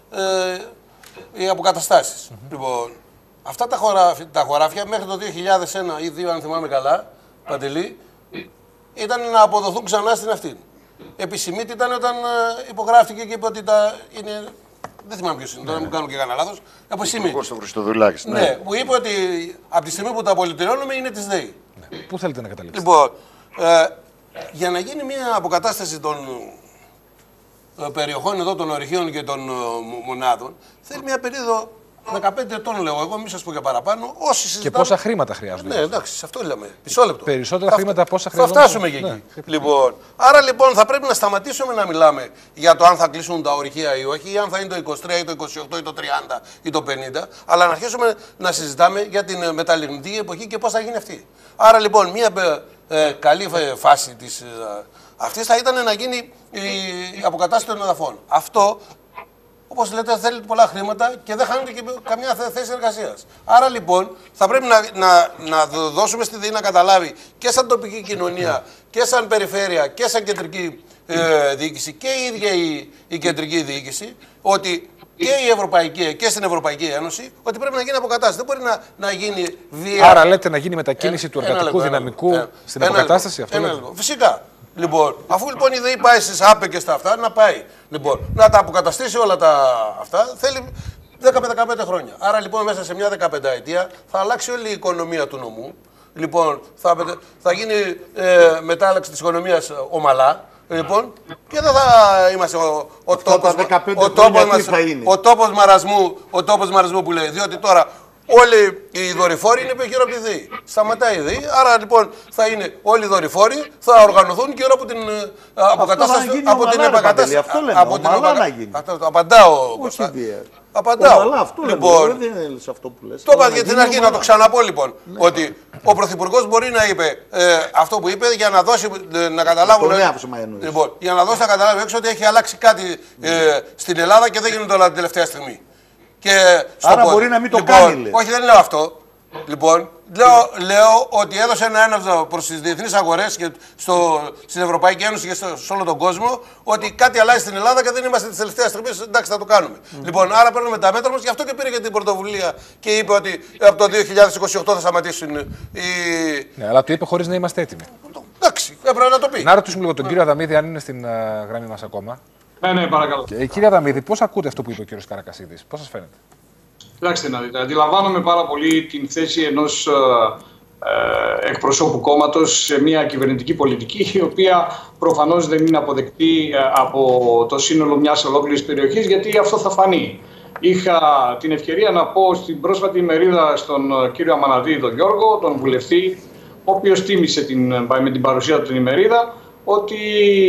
οι αποκαταστάσεις. Λοιπόν, αυτά τα χωράφια μέχρι το 2001 ή 2002, αν θυμάμαι καλά, Παντελή, ήταν να αποδοθούν ξανά στην αυτήν. Επισημήτη ήταν όταν υπογράφηκε και είπε ότι είναι. Δεν θυμάμαι ποιος είναι, τώρα μου κάνω και κανένα λάθος. Ναι, που είπε ότι από τη στιγμή που τα απολυτηρώνουμε είναι της ΔΕΗ. Ναι. Πού θέλετε να καταλήξετε. Λοιπόν, για να γίνει μια αποκατάσταση των περιοχών εδώ των ορυχείων και των μονάδων, θέλει μια περίοδο 15 ετών λέω εγώ, μην σας πω για παραπάνω. Όσοι συζητάμε... Και πόσα χρήματα χρειάζονται. Ναι, εντάξει, αυτό λέμε. Μισό λεπτό. Περισσότερα χρήματα πόσα χρειάζονται. Θα φτάσουμε και εκεί. Λοιπόν, άρα λοιπόν θα πρέπει να σταματήσουμε να μιλάμε για το αν θα κλείσουν τα ορυχεία ή όχι, ή αν θα είναι το 23 ή το 28 ή το 30 ή το 50, αλλά να αρχίσουμε να συζητάμε για την μεταλλιγνητική εποχή και πώς θα γίνει αυτή. Άρα λοιπόν, μια καλή φάση της αυτής θα ήταν να γίνει η αποκατάσταση των εδαφών. Αυτό, όπως λέτε, θέλει πολλά χρήματα και δεν χάνεται και καμιά θέση εργασίας. Άρα λοιπόν θα πρέπει να δώσουμε στη ΔΕΗ να καταλάβει και σαν τοπική κοινωνία και σαν περιφέρεια και σαν κεντρική διοίκηση και η ίδια η κεντρική διοίκηση ότι και η Ευρωπαϊκή και στην Ευρωπαϊκή Ένωση ότι πρέπει να γίνει αποκατάσταση. Δεν μπορεί να γίνει βία. Άρα λέτε να γίνει μετακίνηση του εργατικού δυναμικού στην αποκατάσταση. Φυσικά. Λοιπόν, αφού λοιπόν η ΔΕΗ πάει στις ΑΠΕ και στα αυτά, να πάει. Λοιπόν, να τα αποκαταστήσει όλα αυτά, θέλει 10 με 15 χρόνια. Άρα λοιπόν μέσα σε μια 15ετία θα αλλάξει όλη η οικονομία του νομού. Λοιπόν, θα γίνει μετάλλαξη της οικονομίας ομαλά. Λοιπόν, και δεν θα είμαστε ο τόπος μαρασμού που λέει. Διότι τώρα όλοι οι δορυφόροι είναι γύρω από τη ΔΕΗ. Σταματάει η ΔΕΗ, άρα λοιπόν θα είναι όλοι οι δορυφόροι, θα οργανωθούν γύρω από την αποκατάσταση. Από την επακατάσταση. Αυτό λέμε, ομαλά να γίνει. Απαντάω. Απαντάω. Αυτό λοιπόν, δεν είναι αυτό που λες. Το είπα για την αρχή, να το ξαναπώ λοιπόν. Ότι ο Πρωθυπουργός μπορεί να είπε αυτό που είπε για να δώσει να καταλάβουν. Λοιπόν, για να δώσει να καταλάβει έξω ότι έχει αλλάξει κάτι στην Ελλάδα και δεν γίνονται όλα την τελευταία στιγμή. Άρα μπορεί να μην το κάνει. Όχι, δεν λέω αυτό. Λοιπόν, λέω ότι έδωσε ένα έναυσμα προς τις διεθνείς αγορές και στην Ευρωπαϊκή Ένωση και σε όλο τον κόσμο ότι κάτι αλλάζει στην Ελλάδα και δεν είμαστε τις τελευταίες στιγμές. Εντάξει, θα το κάνουμε. Λοιπόν, άρα παίρνουμε τα μέτρα μας, γι' αυτό και πήρε και την πρωτοβουλία και είπε ότι από το 2028 θα σταματήσουν οι. Ναι, αλλά το είπε χωρίς να είμαστε έτοιμοι. Εντάξει, έπρεπε να το πει. Να ρωτήσουμε λίγο τον κύριο Αδαμίδη, αν είναι στην γραμμή μας ακόμα. Ναι, παρακαλώ. Κύριε Αδαμίδη, πώς ακούτε αυτό που είπε ο κύριος Καρακασίδης, πώς σας φαίνεται? Κοιτάξτε να δείτε, αντιλαμβάνομαι πάρα πολύ την θέση ενός εκπροσώπου κόμματος σε μια κυβερνητική πολιτική, η οποία προφανώς δεν είναι αποδεκτή από το σύνολο μιας ολόκληρης περιοχής, γιατί αυτό θα φανεί. Είχα την ευκαιρία να πω στην πρόσφατη ημερίδα στον κύριο Αμαναδί, τον Γιώργο, τον βουλευτή, ο οποίος τίμησε με την παρουσία του την ημερίδα, ότι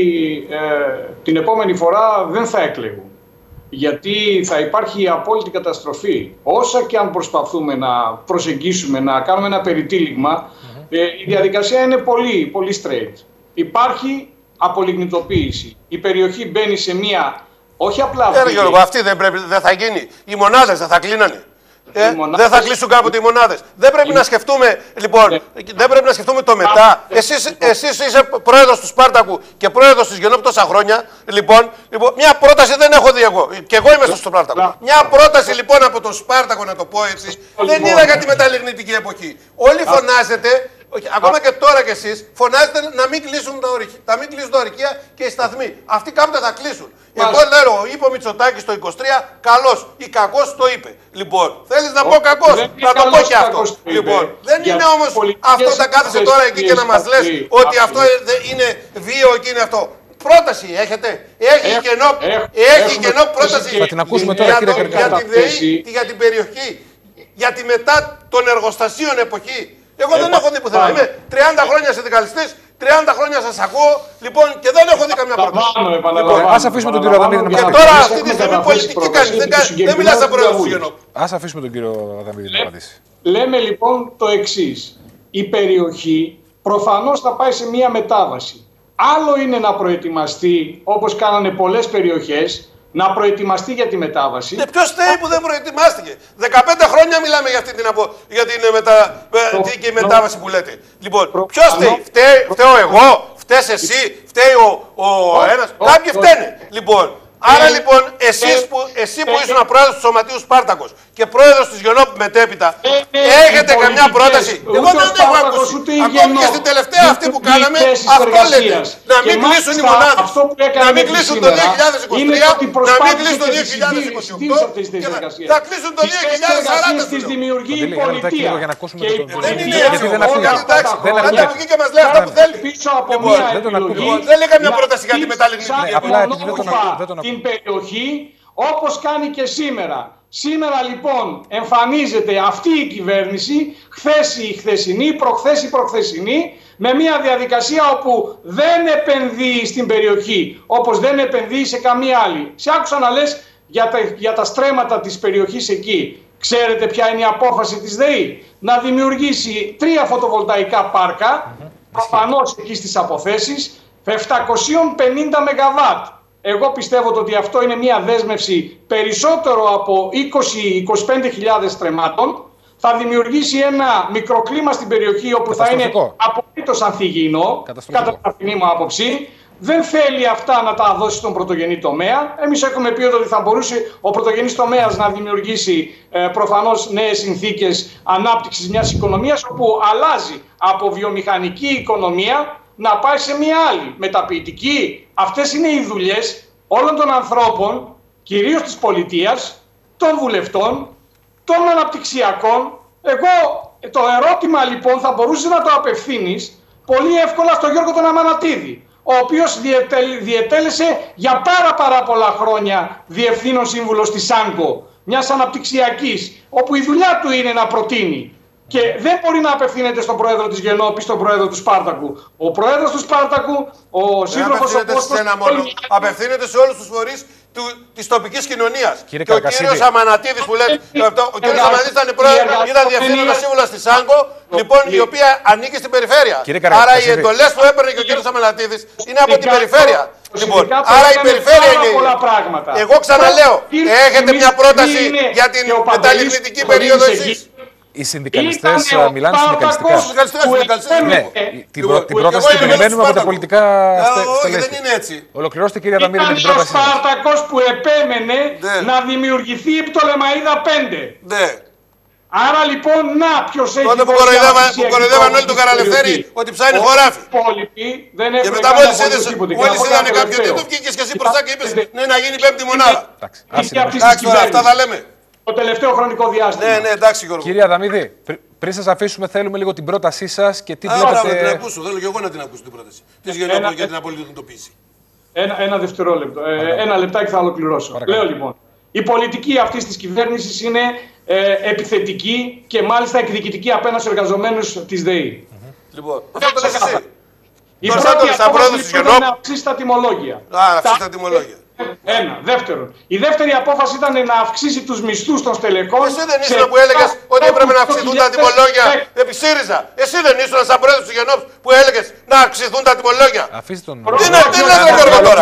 την επόμενη φορά δεν θα εκλεγούν. Γιατί θα υπάρχει απόλυτη καταστροφή. Όσα και αν προσπαθούμε να προσεγγίσουμε, να κάνουμε ένα περιτύλιγμα, η διαδικασία είναι πολύ straight. Υπάρχει απολιγνητοποίηση. Η περιοχή μπαίνει σε μία, όχι απλά... Γιώργο, αυτή δεν θα γίνει. Οι μονάδες δεν θα κλείνανε. Δεν θα κλείσουν κάποτε οι μονάδες. Δεν πρέπει να σκεφτούμε, λοιπόν, δεν πρέπει να σκεφτούμε το μετά. Εσείς είσαι πρόεδρος του Σπάρτακου και πρόεδρος της Γενόπη τόσα χρόνια. Λοιπόν, μια πρόταση δεν έχω δει εγώ. Και εγώ είμαι στο Σπάρτακο. Μια πρόταση λοιπόν από το Σπάρτακο, να το πω έτσι, δεν είδα για τη μεταλλιγνητική εποχή. Όλοι φωνάζετε. Ακόμα και τώρα κι εσείς φωνάζετε να μην κλείσουν τα ορυχεία και οι σταθμοί. Αυτοί κάποτε θα κλείσουν. Εγώ λέω, είπε ο Μητσοτάκης το 23, καλός ή κακός το είπε. Λοιπόν, θέλεις να πω κακός, να το πω και αυτό. Λοιπόν, δεν είναι όμως αυτό να κάθεσαι τώρα εκεί και να μας λες ότι αυτό είναι βίαιο και είναι αυτό. Πρόταση έχετε, έχει κενό πρόταση θα την ακούσουμε τώρα, για τη ΔΕΗ, για την περιοχή, για τη μετά των εργοστασίων εποχή. Εγώ δεν έχω δει πουθενά. Είμαι 30 χρόνια συνδικαλιστής, 30 χρόνια σας ακούω, λοιπόν, και δεν έχω δει καμιά πρόταση. Ας αφήσουμε τον κύριο Αδαμίδη να μας απαντήσει. Και τώρα αυτή τη στιγμή πολιτική κάνει. Δεν μιλάς σαν πρόεδρος του Γενόπη. Ας αφήσουμε τον κύριο Αδαμίδη να απαντήσει. Λέμε λοιπόν το εξής. Η περιοχή προφανώς θα πάει σε μια μετάβαση. Άλλο είναι να προετοιμαστεί, όπως κάνανε πολλές περιοχές, να προετοιμαστεί για τη μετάβαση. Ποιος φταίει που δεν προετοιμάστηκε? 15 χρόνια μιλάμε για την μετάβαση που λέτε. Λοιπόν, ποιος φταίει? Φταίω εγώ, φταίς εσύ, φταίει ο ένας. Κάποιοι φταίνε. Λοιπόν, άρα λοιπόν εσύ που ήσουν πρόεδρος του Σωματείου Σπάρτακος και πρόεδρος της Γενόπη μετέπειτα, έχετε καμιά πρόταση? Εγώ δεν έχω ακούσει. Ακόμη και στην τελευταία αυτή που κάναμε, αυτό λέτε. Να μην κλείσουν οι μονάδες. Να μην κλείσουν το 2023, να μην κλείσουν το 2028. Θα κλείσουν το 2040. Τις δημιουργεί η πολιτεία. Δεν είναι έτσι. Δεν ακούγει και μας λέει αυτά που θέλει. Δεν λέει καμιά πρόταση για τη μεταλλιγνητική. Την περιοχή, όπως κάνει και σήμερα. Σήμερα λοιπόν εμφανίζεται αυτή η κυβέρνηση, χθες η χθεσινή, προχθές η προχθεσινή, με μια διαδικασία όπου δεν επενδύει στην περιοχή, όπως δεν επενδύει σε καμία άλλη. Σε άκουσα να λες για τα στρέμματα της περιοχής εκεί. Ξέρετε ποια είναι η απόφαση της ΔΕΗ? Να δημιουργήσει 3 φωτοβολταϊκά πάρκα, προφανώς εκεί στις αποθέσεις, 750 ΜΒ. Εγώ πιστεύω ότι αυτό είναι μια δέσμευση περισσότερο από 20-25.000 στρεμμάτων. Θα δημιουργήσει ένα μικροκλίμα στην περιοχή όπου θα είναι απολύτως ανθυγιεινό, κατά την αυτήν μου άποψη. Δεν θέλει αυτά να τα δώσει στον πρωτογενή τομέα. Εμείς έχουμε πει ότι θα μπορούσε ο πρωτογενής τομέας να δημιουργήσει προφανώς νέες συνθήκες ανάπτυξης μιας οικονομίας, όπου αλλάζει από βιομηχανική οικονομία να πάει σε μια άλλη μεταποιητική. Αυτές είναι οι δουλειές όλων των ανθρώπων, κυρίως της πολιτείας, των βουλευτών, των αναπτυξιακών. Εγώ το ερώτημα λοιπόν θα μπορούσε να το απευθύνεις πολύ εύκολα στον Γιώργο τον Αμανατίδη, ο οποίος διετέλεσε για πάρα πολλά χρόνια διευθύνων σύμβουλος της ΣΑΝΚΟ, μιας αναπτυξιακής, όπου η δουλειά του είναι να προτείνει. Και δεν μπορεί να απευθύνεται στον πρόεδρο της Γενόπης, στον πρόεδρο του Σπάρτακου. Ο πρόεδρος του Σπάρτακου, ο σύντροφος ο Κώστας, απευθύνεται σε όλους τους φορείς της τοπικής κοινωνίας. Και ο κύριος Αμανατίδης που λέει, ο κύριος Αμανατίδης ήταν διευθύνοντας σύμβουλος της ΣΑΝΚΟ, λοιπόν, η οποία ανήκει στην περιφέρεια. Άρα οι εντολές που έπαιρνε και ο κύριος Αμανατίδης είναι από την περιφέρεια. Λοιπόν, άρα η περιφέρεια είναι. Εγώ ξαναλέω, έχετε μια πρόταση για την μεταλλιγνητική περίοδο εσείς? Οι συνδικαλιστές μιλάνε συνδικαλιστικά. Ναι, την πρόταση την περιμένουμε από τα πολιτικά στελέχη. Δεν είναι έτσι. Ολοκληρώστε, κύριε Αδαμίδη, με την πρόταση. Ήταν ο Σπάρτακος που επέμενε να δημιουργηθεί η Πτολεμαΐδα 5. Ναι. Άρα λοιπόν, να ποιος έχει. Τότε που κοροϊδεύαν όλοι τον Καραλευθέρη ότι ψάχνει χωράφι. Και μετά μόλις είδανε κάποιο τίτλο, βγήκες και εσύ μπροστά και είπες ναι, να γίνει 5η μονάδα. Εντάξει, αυτά θα λέμε. Το τελευταίο χρονικό διάστημα. Ναι, εντάξει, Γιώργο. Κύριε Αδαμίδη, πριν σας αφήσουμε, θέλουμε λίγο την πρότασή σας και τι βλέπετε. Άρα, την ακούσω. Θέλω και εγώ να την ακούσω την πρόταση. Της Γενόπουλου για την απολυτοποίηση. Ένα δευτερόλεπτο. Ένα λεπτάκι θα ολοκληρώσω. Λέω λοιπόν. Η πολιτική αυτής της κυβέρνησης είναι επιθετική και μάλιστα εκδικητική απέναντι στους εργαζομένους της ΔΕΗ. Λοιπόν, αυτό το λες εσύ. Η πρώτη απόφαση είναι να αυξήσει τα τιμολόγια. Αυξήσει τα τιμολόγια. Ένα. Δεύτερον, η δεύτερη απόφαση ήταν να αυξήσει τους μισθούς των στελεχών. Εσύ δεν ήσουν που έλεγες ότι έπρεπε να αυξηθούν τα τιμολόγια επί ΣΥΡΙΖΑ? Εσύ δεν ήσουν σαν πρόεδρος του Γενόπης που έλεγες να αυξηθούν τα τιμολόγια? Αφήστε τον. Τι λες Γιώργο τώρα?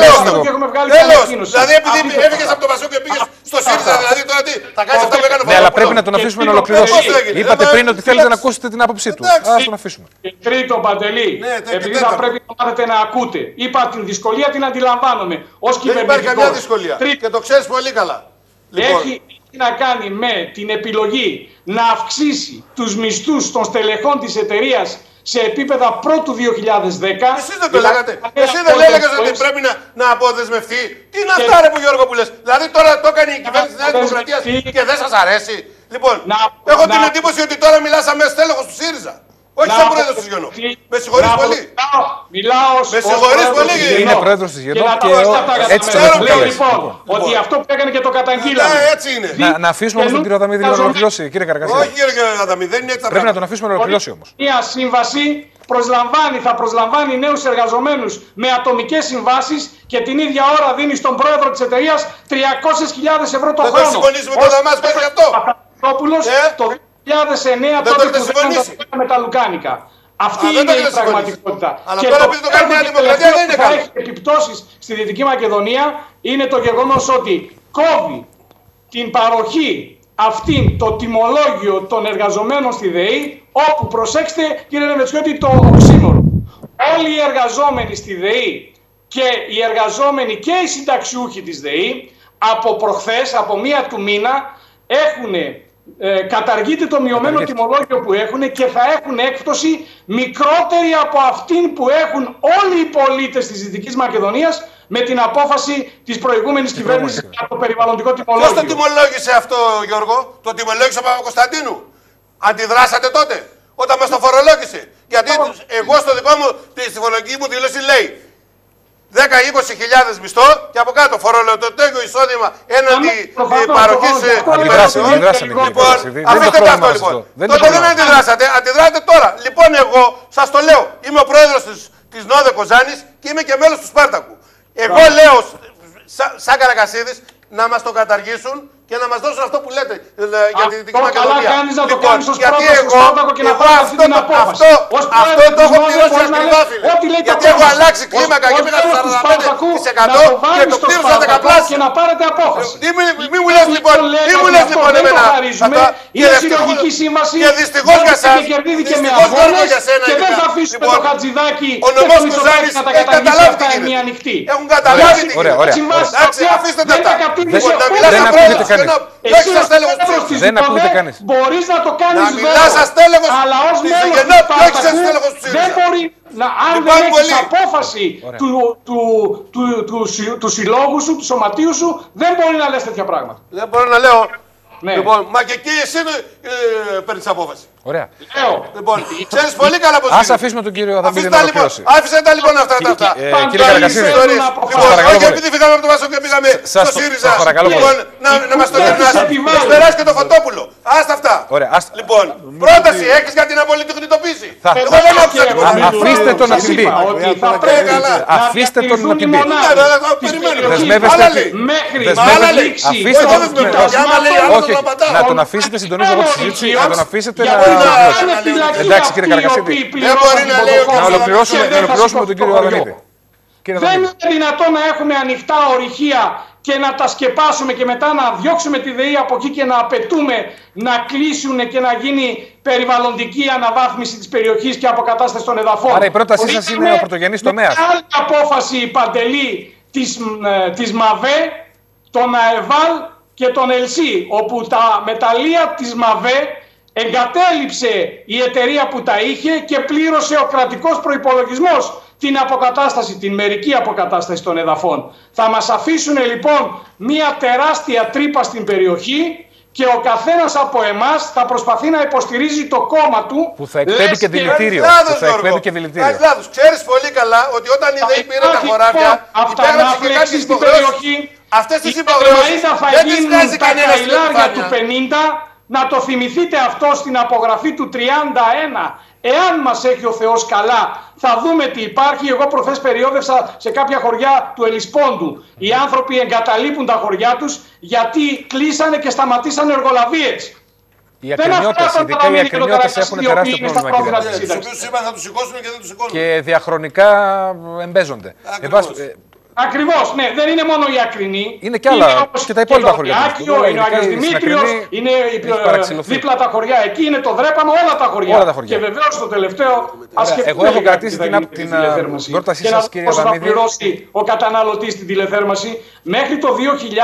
Τέλος. Δηλαδή επειδή έφυγες από το Πασόκ και πήγες στο ΣΥΡΙΖΑ, δηλαδή τώρα τι θα κάνεις αυτά που έκανε ο Ναι, αλλά πρέπει να τον αφήσουμε να ολοκληρώσει. Είπατε πριν ότι θέλετε να ακούσετε την άποψή του. Ας τον αφήσουμε. Και τρίτο, Παντελή, επειδή θα πρέπει να μάθετε να ακούτε. Είπα την δυσκολία την αντιλαμβάνομαι. Δεν υπάρχει καμιά δυσκολία. Και το ξέρεις πολύ καλά. Έχει να κάνει με την επιλογή να αυξήσει τους μισθούς των στελεχών της εταιρείας σε επίπεδα πρώτου 2010. Εσείς δεν το λέγατε. Εσύ δεν έλεγες ότι πρέπει να αποδεσμευτεί. Τι είναι αυτά ρε που Γιώργο που λες? Δηλαδή τώρα το έκανε η κυβέρνηση της Νέας Δημοκρατίας και δεν σας αρέσει? Λοιπόν, έχω την εντύπωση ότι τώρα μιλάς σαν στέλεχος του ΣΥΡΙΖΑ. Όχι σαν πρόεδρος της Γενόπης. Με συγχωρείς πολύ. Με συγχωρείς πολύ. Είναι πρόεδρος της Γενόπης και έτσι το λέω λοιπόν ότι αυτό που έκανε και το καταγγείλαμε. Έτσι είναι. Να αφήσουμε όμως τον κύριο Αδαμίδη να ολοκληρώσει, κύριε Καρακάση. Όχι κύριε Αδαμίδη, δεν είναι έτσι. Πρέπει να τον αφήσουμε να ολοκληρώσει όμως. Μια σύμβαση θα προσλαμβάνει νέους εργαζομένους με ατομικές συμβάσεις και την ίδια ώρα δίνει στον πρόεδρο της εταιρείας 300.000 ευρώ το χρόνο. Δεν το συμφωνήσουμε με τον Δαμάσκο για αυτό. Το 2009 τότε που δεν με τα Λουκάνικα. Αυτή είναι η πραγματικότητα. Αλλά τώρα επειδή το κάνει η Νέα Δημοκρατία δεν είναι καλό. Έχει επιπτώσεις στη Δυτική Μακεδονία είναι το γεγονός ότι κόβει την παροχή αυτήν το τιμολόγιο των εργαζομένων στη ΔΕΗ, όπου προσέξτε κύριε Νεβετσιώτη το οξύμορο. Όλοι οι εργαζόμενοι στη ΔΕΗ και οι εργαζόμενοι και οι συνταξιούχοι της ΔΕΗ από προχθές, από 1 του μήνα έχουν καταργείται το μειωμένο τιμολόγιο που έχουν και θα έχουν έκπτωση μικρότερη από αυτήν που έχουν όλοι οι πολίτες της Δυτικής Μακεδονίας με την απόφαση της προηγούμενης κυβέρνησης για το περιβαλλοντικό τιμολόγιο. Ποιος το τιμολόγησε αυτό, Γιώργο? Το τιμολόγησε ο Παπακοσταντίνου? Αντιδράσατε τότε όταν μας το φορολόγησε? Γιατί εγώ στο δικό μου, στη φορολογική μου δήλωση λέει 10-20 μισθό και από κάτω φορολογητέγιο εισόδημα έναντι παροχής. Λοιπόν, αφήστε το αυτό λοιπόν. Τότε δεν αντιδράσατε, αντιδράτε τώρα. Λοιπόν, εγώ σας το λέω, είμαι ο πρόεδρος της ΝΟΔΕ Κοζάνης και είμαι και μέλος του Σπάρτακου. Εγώ λέω, σαν Καρακασίδης, να μας το καταργήσουν και να μας δώσουν αυτό που λέτε για τη Δυτική Μακεδονία. Καλά κάνεις να το κάνεις ως γιατί πρώτος στο Σπάρτακο και να πάρεις αυτή την απόφαση. Αυτό το έχω πληρώσει ακριβά, φίλε. Γιατί έχω αλλάξει κλίμακα και πήγα στο 45% και το πλήρωσα δεκαπλάσια. Και να πάρετε απόφαση. Μη μου λες λοιπόν, εμένα. Είναι συλλογική σύμβαση. Και δυστυχώς για εσάς, και κερδίθηκε με αγώνες και δεν θα αφήσουμε το Χατζηδάκι ο νομός Κουζάνης να τα έχει καταργήσει καταλάβει τι αυτά γίνεται. μια ανοιχτή. Έχουν καταλάβει τι γίνεται. Εντάξει, αφήστε τα αυτά. Δεν ακούγεται κανείς. Όχι σαν στέλεχος του ΣΥΡΙΖΑ. Δεν ακούγεται κανείς. Μπορείς να το κάνεις Να μιλάς σαν στέλεχος της Γενόπ και όχι σαν στέλεχος του ΣΥΡΙΖΑ. δεν μπορεί να, αν δεν έχεις απόφαση του συλλόγου σου, του σωματείου σου, δεν μπορεί να λες τέτοια πράγματα. Δεν μπορώ να λέω. Ναι. Λοιπόν, μα και εκεί εσύ παίρνεις απόφαση. Ωραία. Λοιπόν, ξέρεις πολύ καλά πώς Ας αφήσουμε τον κύριο Αδαμίδη να ολοκληρώσει. Άφησε τα λοιπόν αυτά. Κύριε Καρακασίδη, Όχι επειδή φύγαμε από το Πασόκ και πήγαμε στο ΣΥΡΙΖΑ. Λοιπόν, να μας το γυρνάσει. Μας περάσει και το Φωτόπουλο. Άστα αυτά. Λοιπόν, πρόταση έχεις για την απολυτικνητοποίηση. Εγώ δεν άκουσα τίποτα. Αφήστε τον να την πει. Αφήστε τον να την πει. Δεσμεύεστε. Αφήστε τον. Όχι, να τον αφήσετε, συντονίζω εγώ τη συζήτηση, να τον αφήσετε να ολοκληρώσει. Εντάξει κύριε Καρακασίδη, να ολοκληρώσουμε τον κύριο Αδαμίδη. Δεν είναι δυνατόν να έχουμε ανοιχτά ορυχεία και να τα σκεπάσουμε και μετά να διώξουμε τη ΔΕΗ από εκεί και να απαιτούμε να κλείσουν και να γίνει περιβαλλοντική αναβάθμιση της περιοχής και αποκατάσταση των εδαφών. Άρα η πρότασή σας είναι ο πρωτογενής τομέας. Άλλη απόφαση, Παντελή, της ΜΑΒΕ, των ΑΕΒΑΛ και των ΕΛΣΥ, όπου τα μεταλλεία της ΜΑΒΕ εγκατέλειψε η εταιρεία που τα είχε και πλήρωσε ο κρατικός προϋπολογισμός την αποκατάσταση, την μερική αποκατάσταση των εδαφών. Θα μας αφήσουν λοιπόν μια τεράστια τρύπα στην περιοχή και ο καθένας από εμάς θα προσπαθεί να υποστηρίζει το κόμμα του. Που θα εκπέμπει και δηλητήριο. Ξέρεις πολύ καλά ότι όταν η ΔΕΗ πήρε τα χωράφια, υπέγραψε και κάποιες υποχρεώσεις. Αυτές τις υποχρεώσεις δεν τις βγάζει κανένας στην επιφάνεια. Να το θυμηθείτε αυτό στην απογραφή του 31. Εάν μας έχει ο Θεός καλά, θα δούμε τι υπάρχει. Εγώ προχθές περιόδευσα σε κάποια χωριά του Ελισπόντου. Οι άνθρωποι εγκαταλείπουν τα χωριά τους γιατί κλείσανε και σταματήσανε εργολαβίες. Οι ακρινιώτες, ειδικά οι ακρινιώτες έχουν τεράστιο πρόβλημα. Τους οποίους είπαν θα τους σηκώσουν και δεν τους σηκώνουν. Και διαχρονικά εμπέζονται. Ακριβώς, ναι, δεν είναι μόνο η Ακρινή. Είναι και άλλα, και τα υπόλοιπα χωριά. Είναι ο Άγιος Δημήτριος, είναι δίπλα τα χωριά εκεί, είναι το Δρέπανο, όλα τα χωριά. Και βεβαίως το τελευταίο, ας σκεφτούμε. Εγώ έχω κρατήσει την πρότασή σας, κύριε Αδαμίδη. Πώς θα πληρώσει ο καταναλωτής την τηλεθέρμανση μέχρι το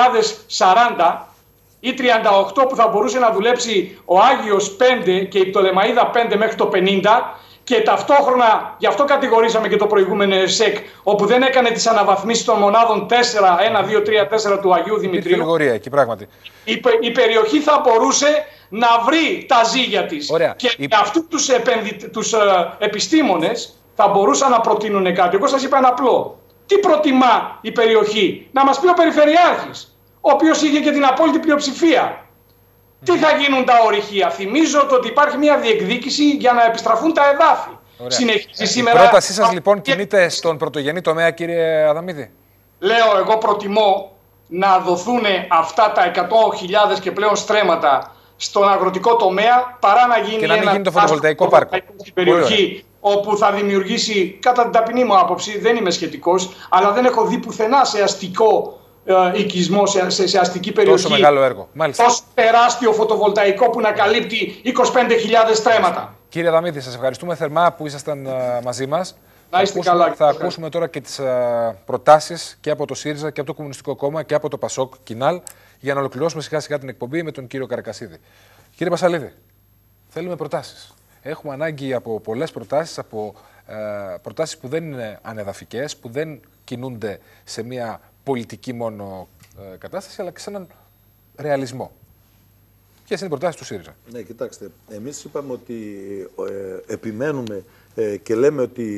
2040 ή 38 που θα μπορούσε να δουλέψει ο Άγιος 5 και η Πτολεμαΐδα 5 μέχρι το 50. Και ταυτόχρονα, γι' αυτό κατηγορήσαμε και το προηγούμενο ΕΣΕΚ, όπου δεν έκανε τις αναβαθμίσεις των μονάδων 4, 1, 2, 3, 4 του Αγίου Δημητρίου. Εκεί, πράγματι. Η περιοχή θα μπορούσε να βρει τα ζύγια της. Ωραία. Και αυτούς τους επιστήμονες θα μπορούσαν να προτείνουν κάτι. Εγώ σας είπα ένα απλό. Τι προτιμά η περιοχή? Να μας πει ο Περιφερειάρχης, ο οποίος είχε και την απόλυτη πλειοψηφία. Τι θα γίνουν τα ορυχεία? Θυμίζω ότι υπάρχει μια διεκδίκηση για να επιστραφούν τα εδάφη. Συνεχίζει σήμερα. Η πρότασή σας λοιπόν κινείται στον πρωτογενή τομέα, κύριε Αδαμίδη. Λέω, εγώ προτιμώ να δοθούν αυτά τα 100.000 και πλέον στρέμματα στον αγροτικό τομέα παρά να γίνει και να μην ένα γίνει το φωτοβολταϊκό πάρκο στην περιοχή όπου θα δημιουργήσει, κατά την ταπεινή μου άποψη, δεν είμαι σχετικός, αλλά δεν έχω δει πουθενά σε αστικό οικισμό, σε αστική περιοχή. Τόσο μεγάλο έργο. Μάλιστα. Τόσο τεράστιο φωτοβολταϊκό που να καλύπτει 25.000 στρέμματα. Κύριε Αδαμίδη, σας ευχαριστούμε θερμά που ήσασταν μαζί μας. Να είστε καλά. Θα ακούσουμε τώρα και τις προτάσεις και από το ΣΥΡΙΖΑ και από το Κομμουνιστικό Κόμμα και από το ΠΑΣΟΚ Κινάλ για να ολοκληρώσουμε σιγά σιγά την εκπομπή με τον κύριο Καρακασίδη. Κύριε Πασαλίδη, θέλουμε προτάσεις. Έχουμε ανάγκη από πολλές προτάσεις, από προτάσεις που δεν είναι ανεδαφικές, που δεν κινούνται σε μια πολιτική μόνο κατάσταση, αλλά και σε έναν ρεαλισμό. Ποιες είναι οι προτάσεις του ΣΥΡΙΖΑ? Ναι, κοιτάξτε, εμείς είπαμε ότι επιμένουμε και λέμε ότι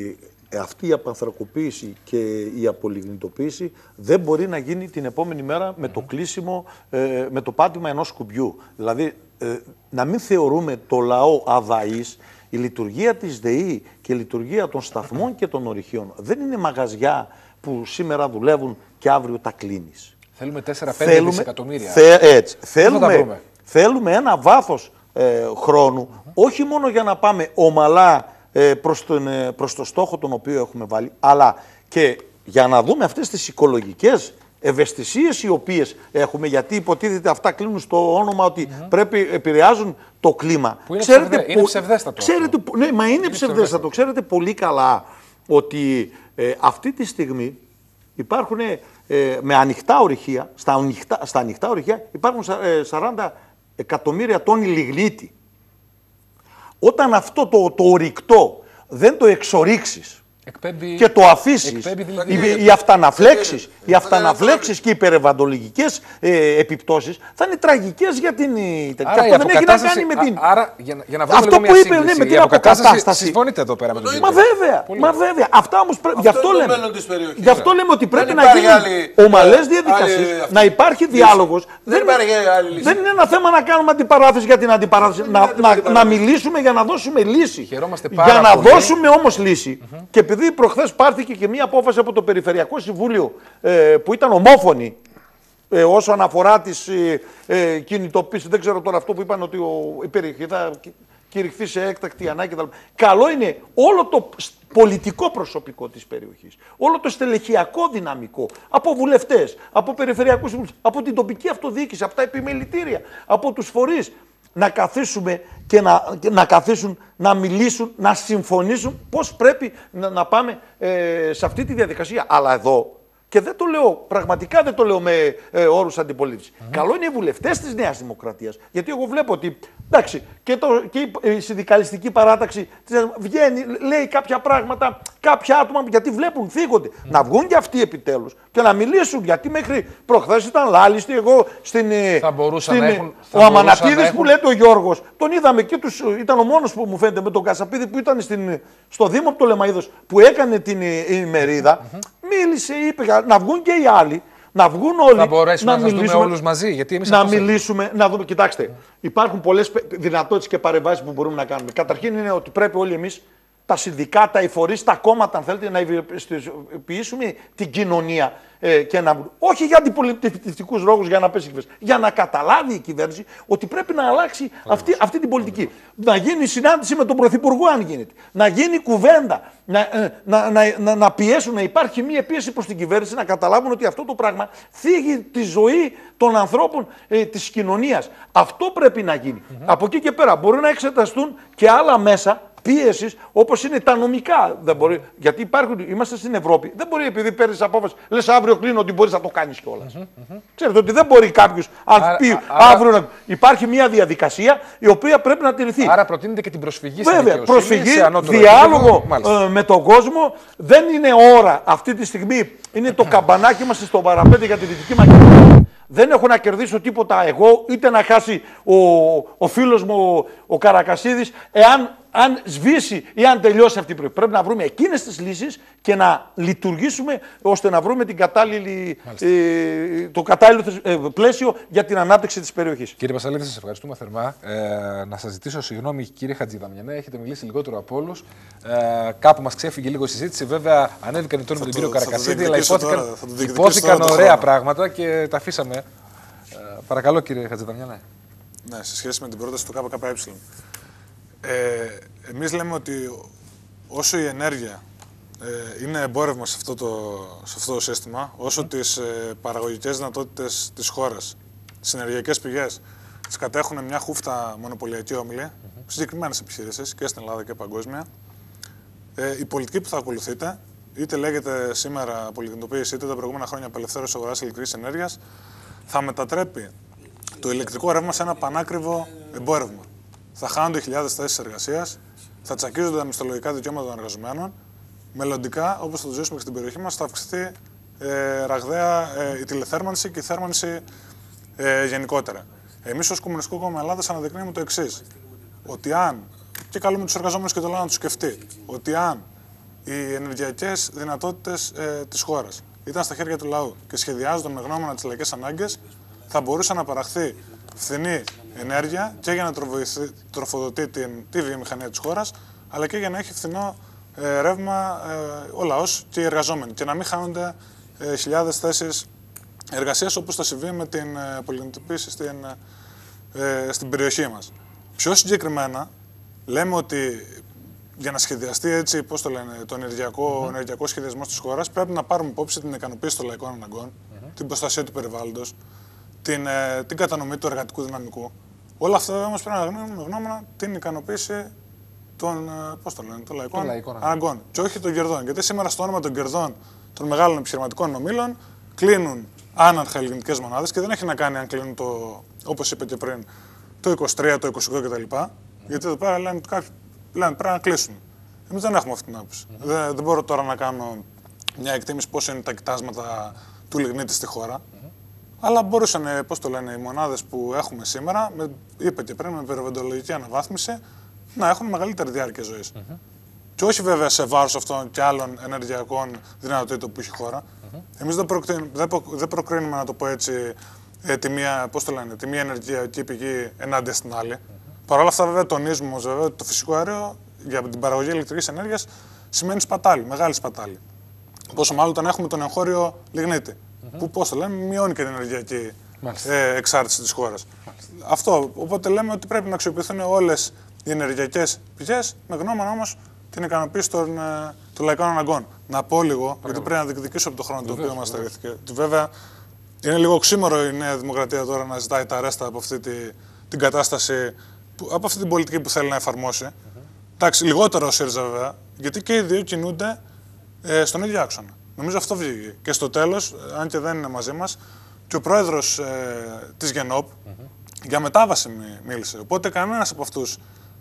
αυτή η απανθρακοποίηση και η απολιγνητοποίηση δεν μπορεί να γίνει την επόμενη μέρα με το κλείσιμο, με το πάτημα ενός σκουμπιού. Δηλαδή, να μην θεωρούμε το λαό αδαής. Η λειτουργία της ΔΕΗ και η λειτουργία των σταθμών και των ορυχείων δεν είναι μαγαζιά που σήμερα δουλεύουν και αύριο τα κλείνεις. Θέλουμε 4-5 δισεκατομμύρια. Έτσι. Θέλουμε ένα βάθος χρόνου, όχι μόνο για να πάμε ομαλά προς το στόχο τον οποίο έχουμε βάλει, αλλά και για να δούμε αυτές τις οικολογικές ευαισθησίες οι οποίες έχουμε, γιατί υποτίθεται αυτά κλείνουν στο όνομα ότι πρέπει επηρεάζουν το κλίμα. Που είναι ψευδέστατο. Ναι, μα είναι ψευδέστατο. Ξέρετε πολύ καλά ότι αυτή τη στιγμή υπάρχουν με ανοιχτά ορυχεία, στα ανοιχτά ορυχεία υπάρχουν 40 εκατομμύρια τόνοι λιγνίτη. Όταν αυτό το ορυκτό δεν το εξορίξεις και το αφήσεις, οι αυταναφλέξεις και οι περιβαλλοντικές επιπτώσεις θα είναι τραγικές για την... Και αυτό δεν έχει να κάνει με την... Άρα, για να βρούμε λίγο μια σύγκριση, με την αποκατάσταση, συμφωνείτε εδώ πέρα με τον κύριο. Μα βέβαια. Αυτά όμως γι' αυτό λέμε ότι πρέπει να γίνουν ομαλές διαδικασίες, να υπάρχει διάλογος. Δεν είναι ένα θέμα να κάνουμε αντιπαράθεση για την αντιπαράθεση. Να μιλήσουμε για να δώσουμε λύση. Για να δώσουμε όμως λύση. Επειδή προχθές πάρθηκε και μία απόφαση από το Περιφερειακό Συμβούλιο που ήταν ομόφωνη όσον αφορά τις κινητοποίησεις, δεν ξέρω τώρα αυτό που είπαν ότι η περιοχή θα κηρυχθεί σε έκτακτη ανάγκη. Καλό είναι όλο το πολιτικό προσωπικό της περιοχής, όλο το στελεχειακό δυναμικό, από βουλευτές, από περιφερειακούς συμβούλους, από την τοπική αυτοδιοίκηση, από τα επιμελητήρια, από τους φορείς, να καθίσουμε και να καθίσουν, να μιλήσουν, να συμφωνήσουν πώς πρέπει να πάμε σε αυτή τη διαδικασία. Αλλά εδώ, και δεν το λέω, πραγματικά δεν το λέω με όρους αντιπολίτευσης. Καλό είναι οι βουλευτές της Νέας Δημοκρατίας. Γιατί εγώ βλέπω ότι, εντάξει, και η συνδικαλιστική παράταξη βγαίνει, λέει κάποια πράγματα, κάποια άτομα, γιατί βλέπουν, θίγονται. Να βγουν και αυτοί επιτέλους και να μιλήσουν. Γιατί μέχρι προχθές ήταν λάλιστοι. Εγώ ο Αμανατίδης που λέτε ο Γιώργος, τον είδαμε και ήταν ο μόνος που μου φαίνεται με τον Κασαπίδη που ήταν στο Δήμο από το Λεμαΐδος που έκανε την ημερίδα. Μίλησε, είπε να βγουν και οι άλλοι, να βγουν όλοι. Θα μπορέσουμε να μιλήσουμε όλους μαζί, γιατί εμείς να μιλήσουμε, να δούμε. Κοιτάξτε, υπάρχουν πολλές δυνατότητες και παρεμβάσεις που μπορούμε να κάνουμε. Καταρχήν είναι ότι πρέπει όλοι εμείς, τα συνδικάτα, οι φορείς, τα κόμματα, αν θέλετε, να ευαισθητοποιήσουμε την κοινωνία και να... Όχι για αντιπολιτευτικούς λόγους, για να πέσει η κυβέρνηση. Για να καταλάβει η κυβέρνηση ότι πρέπει να αλλάξει αυτή την πολιτική. Να γίνει συνάντηση με τον Πρωθυπουργό, αν γίνεται. Να γίνει κουβέντα. Να πιέσουν, να υπάρχει μία πίεση προς την κυβέρνηση, να καταλάβουν ότι αυτό το πράγμα θίγει τη ζωή των ανθρώπων της κοινωνίας. Αυτό πρέπει να γίνει. Από εκεί και πέρα μπορούν να εξεταστούν και άλλα μέσα πίεσης, όπως είναι τα νομικά. Δεν μπορεί, γιατί είμαστε στην Ευρώπη. Δεν μπορεί, επειδή παίρνεις απόφαση, λες αύριο κλείνω, ότι μπορείς να το κάνεις κιόλας. Ξέρετε ότι δεν μπορεί κάποιος, αν πει αύριο να... Υπάρχει μια διαδικασία η οποία πρέπει να τηρηθεί. Άρα προτείνεται και την προσφυγή. Βέβαια, προσφυγή, διάλογο με τον κόσμο. Δεν είναι ώρα αυτή τη στιγμή. Είναι το καμπανάκι μας στο παραπέντε για τη Δυτική Μακεδονία. Δεν έχω να κερδίσω τίποτα εγώ, είτε να χάσει ο φίλος μου ο Καρακασίδης, αν σβήσει ή αν τελειώσει αυτή η προϊόντα. Πρέπει να βρούμε εκείνες τις λύσεις και να λειτουργήσουμε ώστε να βρούμε το κατάλληλο πλαίσιο για την ανάπτυξη της περιοχής. Κύριε Πασαλίδη, σας ευχαριστούμε θερμά. Να σας ζητήσω συγγνώμη, κύριε Χατζηδαμιανέ, έχετε μιλήσει λιγότερο από όλους. Κάπου μας ξέφυγε λίγο η συζήτηση. Βέβαια, ανέβηκαν οι τόνοι με τον κύριο Καρακασίδη, αλλά υπόθηκαν ωραία πράγματα και τα αφήσαμε. Παρακαλώ, κύριε Χατζηδαμιανέ. Ναι, σε σχέση με την πρόταση του ΚΚΕ. Εμείς λέμε ότι όσο η ενέργεια είναι εμπόρευμα σε αυτό το σύστημα, όσο τις παραγωγικές δυνατότητες της χώρας, τις ενεργειακές πηγές, τις κατέχουν μια χούφτα μονοπωλιακή όμιλη, συγκεκριμένες επιχειρήσεις και στην Ελλάδα και παγκόσμια, η πολιτική που θα ακολουθείτε, είτε λέγεται σήμερα απολιγνητοποίηση, είτε τα προηγούμενα χρόνια απελευθέρωση αγοράς ηλεκτρικής ενέργειας, θα μετατρέπει το ηλεκτρικό ρεύμα σε ένα πανάκριβο εμπόρευμα. Θα χάνονται χιλιάδες θέσεις εργασίας, θα τσακίζονται τα μισθολογικά δικαιώματα των εργαζομένων. Μελλοντικά, όπως θα το ζήσουμε και στην περιοχή μας, θα αυξηθεί ραγδαία η τηλεθέρμανση και η θέρμανση γενικότερα. Εμείς ως Κομμουνιστικό Κόμμα Ελλάδας αναδεικνύουμε το εξής. Ότι αν, και καλούμε τους εργαζόμενους και το λαό να το σκεφτεί, ότι αν οι ενεργειακές δυνατότητες της χώρας. Ήταν στα χέρια του λαού και σχεδιάζονταν με γνώμονα τις λαϊκές ανάγκες, θα μπορούσε να παραχθεί φθηνή ενέργεια και για να τροφοδοτεί τη βιομηχανία της χώρας, αλλά και για να έχει φθηνό ρεύμα ο λαός και οι εργαζόμενοι και να μην χάνονται χιλιάδες θέσεις εργασίας όπως θα συμβεί με την πολυκινητοποίηση στην περιοχή μας. Πιο συγκεκριμένα, λέμε ότι για να σχεδιαστεί έτσι, πώς το λένε, το ενεργειακό σχεδιασμό της χώρας, πρέπει να πάρουμε υπόψη την ικανοποίηση των λαϊκών αναγκών, την προστασία του περιβάλλοντος, την κατανομή του εργατικού δυναμικού. Όλα αυτά όμως πρέπει να γνωρίζουμε γνώμονα την ικανοποίηση των λαϊκών αναγκών και όχι των κερδών. Γιατί σήμερα στο όνομα των κερδών των μεγάλων επιχειρηματικών ομίλων κλείνουν άναρχα ελληνικές μονάδες και δεν έχει να κάνει αν κλείνουν όπως είπε και πριν, το 23, το 28 κτλ. Γιατί εδώ πέρα λένε πρέπει να κλείσουν. Εμείς δεν έχουμε αυτή την άποψη. Δεν μπορώ τώρα να κάνω μια εκτίμηση πόσο είναι τα κοιτάσματα του λιγνίτη στη χώρα. Αλλά μπορούσαν, οι μονάδες που έχουμε σήμερα, είπε και πριν, με περιβαλλοντολογική αναβάθμιση, να έχουν μεγαλύτερη διάρκεια ζωής. Και όχι βέβαια σε βάρος αυτών και άλλων ενεργειακών δυνατοτήτων που έχει η χώρα. Εμείς δεν προκρίνουμε, να το πω έτσι, τη μία ενεργειακή πηγή ενάντια στην άλλη. Παρ' όλα αυτά, βέβαια, τονίζουμε όμως ότι το φυσικό αέριο για την παραγωγή ηλεκτρικής ενέργειας σημαίνει σπατάλη, μεγάλη σπατάλη. Πόσο μάλλον όταν έχουμε τον εγχώριο λιγνίτη, που μειώνει και την ενεργειακή εξάρτηση της χώρας. Αυτό. Οπότε λέμε ότι πρέπει να αξιοποιηθούν όλες οι ενεργειακές πηγές, με γνώμονα όμως την ικανοποίηση των λαϊκών αναγκών. Να πω λίγο, γιατί πρέπει να διεκδικήσω από το χρόνο το οποίο μας στερήθηκε. Βέβαια, είναι λίγο οξύμορο η Νέα Δημοκρατία τώρα να ζητάει τα αρέστα από αυτή την κατάσταση, από αυτή την πολιτική που θέλει να εφαρμόσει. Εντάξει, λιγότερο ο ΣΥΡΙΖΑ βέβαια, γιατί και οι δύο κινούνται στον ίδιο άξονα. Νομίζω αυτό βγήκε. Και στο τέλος, αν και δεν είναι μαζί μας, και ο πρόεδρος της ΓΕΝΟΠ για μετάβαση μίλησε. Οπότε κανένας από αυτούς,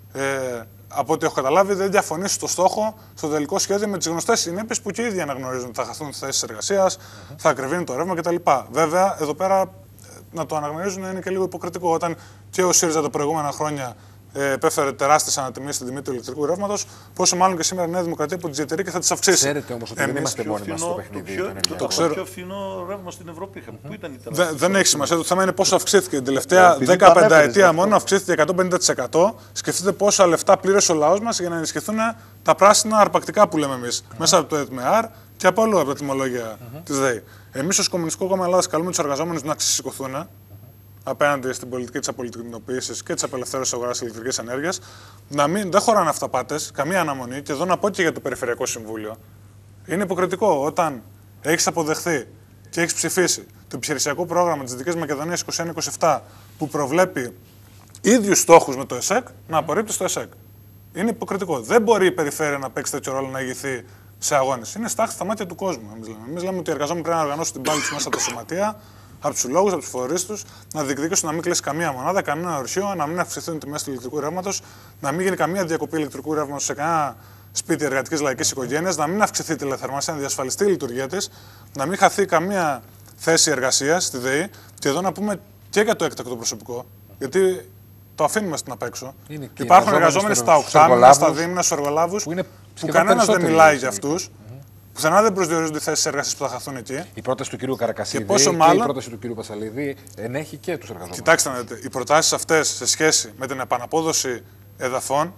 από ό,τι έχω καταλάβει, δεν διαφωνεί στο στόχο, στο τελικό σχέδιο, με τις γνωστές συνέπειες που και οι ίδιοι αναγνωρίζουν ότι θα χαθούν τις θέσεις εργασίας, θα ακριβίνει το ρεύμα κτλ. Βέβαια, εδώ πέρα να το αναγνωρίζουν είναι και λίγο υποκριτικό. Όταν και ο ΣΥΡΙΖΑ τα προηγούμενα χρόνια επέφερε τεράστιες ανατιμήσεις στην τιμή του ηλεκτρικού ρεύματος, πόσο μάλλον και σήμερα η Νέα Δημοκρατία που τις διατηρεί και θα τις αυξήσει. Ξέρετε όμως ότι δεν είμαστε μόνοι μας στο παιχνίδι. Το πιο φθηνό ρεύμα στην Ευρώπη είχαμε. Πού ήταν η τεράστια? Δεν έχει σημασία. Το θέμα είναι πόσο αυξήθηκε. Την τελευταία 15 ετία μόνο αυξήθηκε 150%. Σκεφτείτε πόσα λεφτά πλήρωσε ο λαός μας για να ενισχυθούν τα πράσινα αρπακτικά που λέμε εμείς μέσα από το ΕΤΜΕΑΡ και από όλο από τα τιμολόγια της ΔΕΗ. Εμείς ως Κομμουνιστικό Κόμμα Ελλάδας καλούμε τους εργαζόμενους να ξεσηκωθούν απέναντι στην πολιτική της απολυτικοποίησης και της απελευθέρωσης αγοράς ηλεκτρικής ενέργειας. Δεν χωράνε αυταπάτες, καμία αναμονή. Και εδώ να πω και για το Περιφερειακό Συμβούλιο. Είναι υποκριτικό όταν έχεις αποδεχθεί και έχεις ψηφίσει το επιχειρησιακό πρόγραμμα της Δυτικής Μακεδονίας 21-27 που προβλέπει ίδιους στόχους με το ΕΣΕΚ, να απορρίπτεις το ΕΣΕΚ. Είναι υποκριτικό. Δεν μπορεί η περιφέρεια να παίξει τέτοιο ρόλο, να ηγηθεί σε αγώνες. Είναι στάχτη στα μάτια του κόσμου. Εμείς λέμε ότι οι εργαζόμενοι πρέπει να οργανώσουν την πάλη τους μέσα από τα σωματεία, από τους συλλόγους, από τους φορείς τους, να διεκδικήσουν να μην κλείσει καμία μονάδα, κανένα ορυχείο, να μην αυξηθούν οι τιμές του ηλεκτρικού ρεύματος, να μην γίνει καμία διακοπή ηλεκτρικού ρεύματος σε κανένα σπίτι εργατικής λαϊκής οικογένειας, να μην αυξηθεί η τηλεθερμασία, να διασφαλιστεί η λειτουργία της, να μην χαθεί καμία θέση εργασίας στη ΔΕΗ. Και εδώ να πούμε και για το έκτακτο προσωπικό, γιατί το αφήνουμε στην απ' έξω. Υπάρχουν εργαζόμενοι στα οκτάμινα, στα δίμηνα, στους εργολάβους, που κανένας δεν μιλάει για αυτούς. Πουθενά δεν προσδιορίζονται οι θέσεις εργασίας που θα χαθούν εκεί. Η πρόταση του κ. Καρακασίδη και η πρόταση του κ. Πασαλίδη ενέχει και τους εργαζόμενους. Κοιτάξτε να δείτε, οι προτάσεις αυτές σε σχέση με την επαναπόδοση εδαφών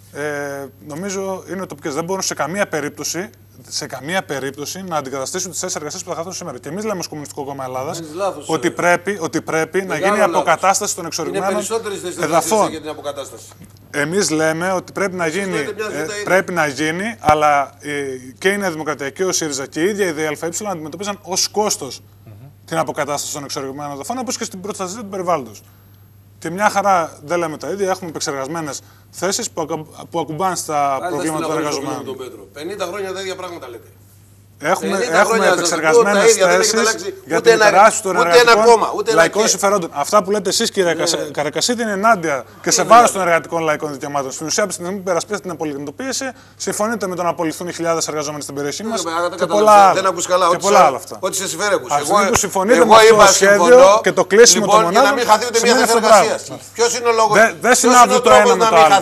νομίζω είναι τοπικές. Δεν μπορούν σε καμία περίπτωση να αντικαταστήσουν τις θέσεις εργασίας που θα χαθούν σήμερα. Και εμείς λέμε ως Κομμουνιστικό Κόμμα Ελλάδας ότι πρέπει να γίνει η αποκατάσταση των εξορυγμένων εδαφών. Εμείς λέμε ότι πρέπει να γίνει, αλλά και η Νέα Δημοκρατία και ο ΣΥΡΙΖΑ και η ίδια η ΔΕΑΕ αντιμετωπίζαν ως κόστος την αποκατάσταση των εξορυγμένων εδαφών, όπως και στην προστασία του περιβάλλοντος. Και μια χαρά δεν λέμε τα ίδια, έχουμε επεξεργασμένες θέσεις που ακουμπάνε στα προβλήματα των εργαζομένων. 50 χρόνια τα ίδια πράγματα λέτε. Έχουμε επεξεργασμένες θέσεις για την τεράστια των εργατικών λαϊκών συμφερόντων. Αυτά που λέτε εσείς, κύριε Καρακασίδη, είναι ενάντια και σε βάρος των εργατικών λαϊκών δικαιωμάτων. Στην ουσία, από τη στιγμή που υπερασπίζετε την απολυτικοποίηση, συμφωνείτε με το να απολυθούν χιλιάδες εργαζόμενοι στην περιοχή μας και πολλά άλλα αυτά. Ό,τι σε συμφέρει ακούς. Εγώ συμφωνείτε με αυτό το σχέδιο και το κλείσιμο των μονάδων. Για να μην χαθεί ούτε μια θέση εργασίας. Ποιος είναι ο λόγος? Δεν συνάδουν το ένα με το άλλο.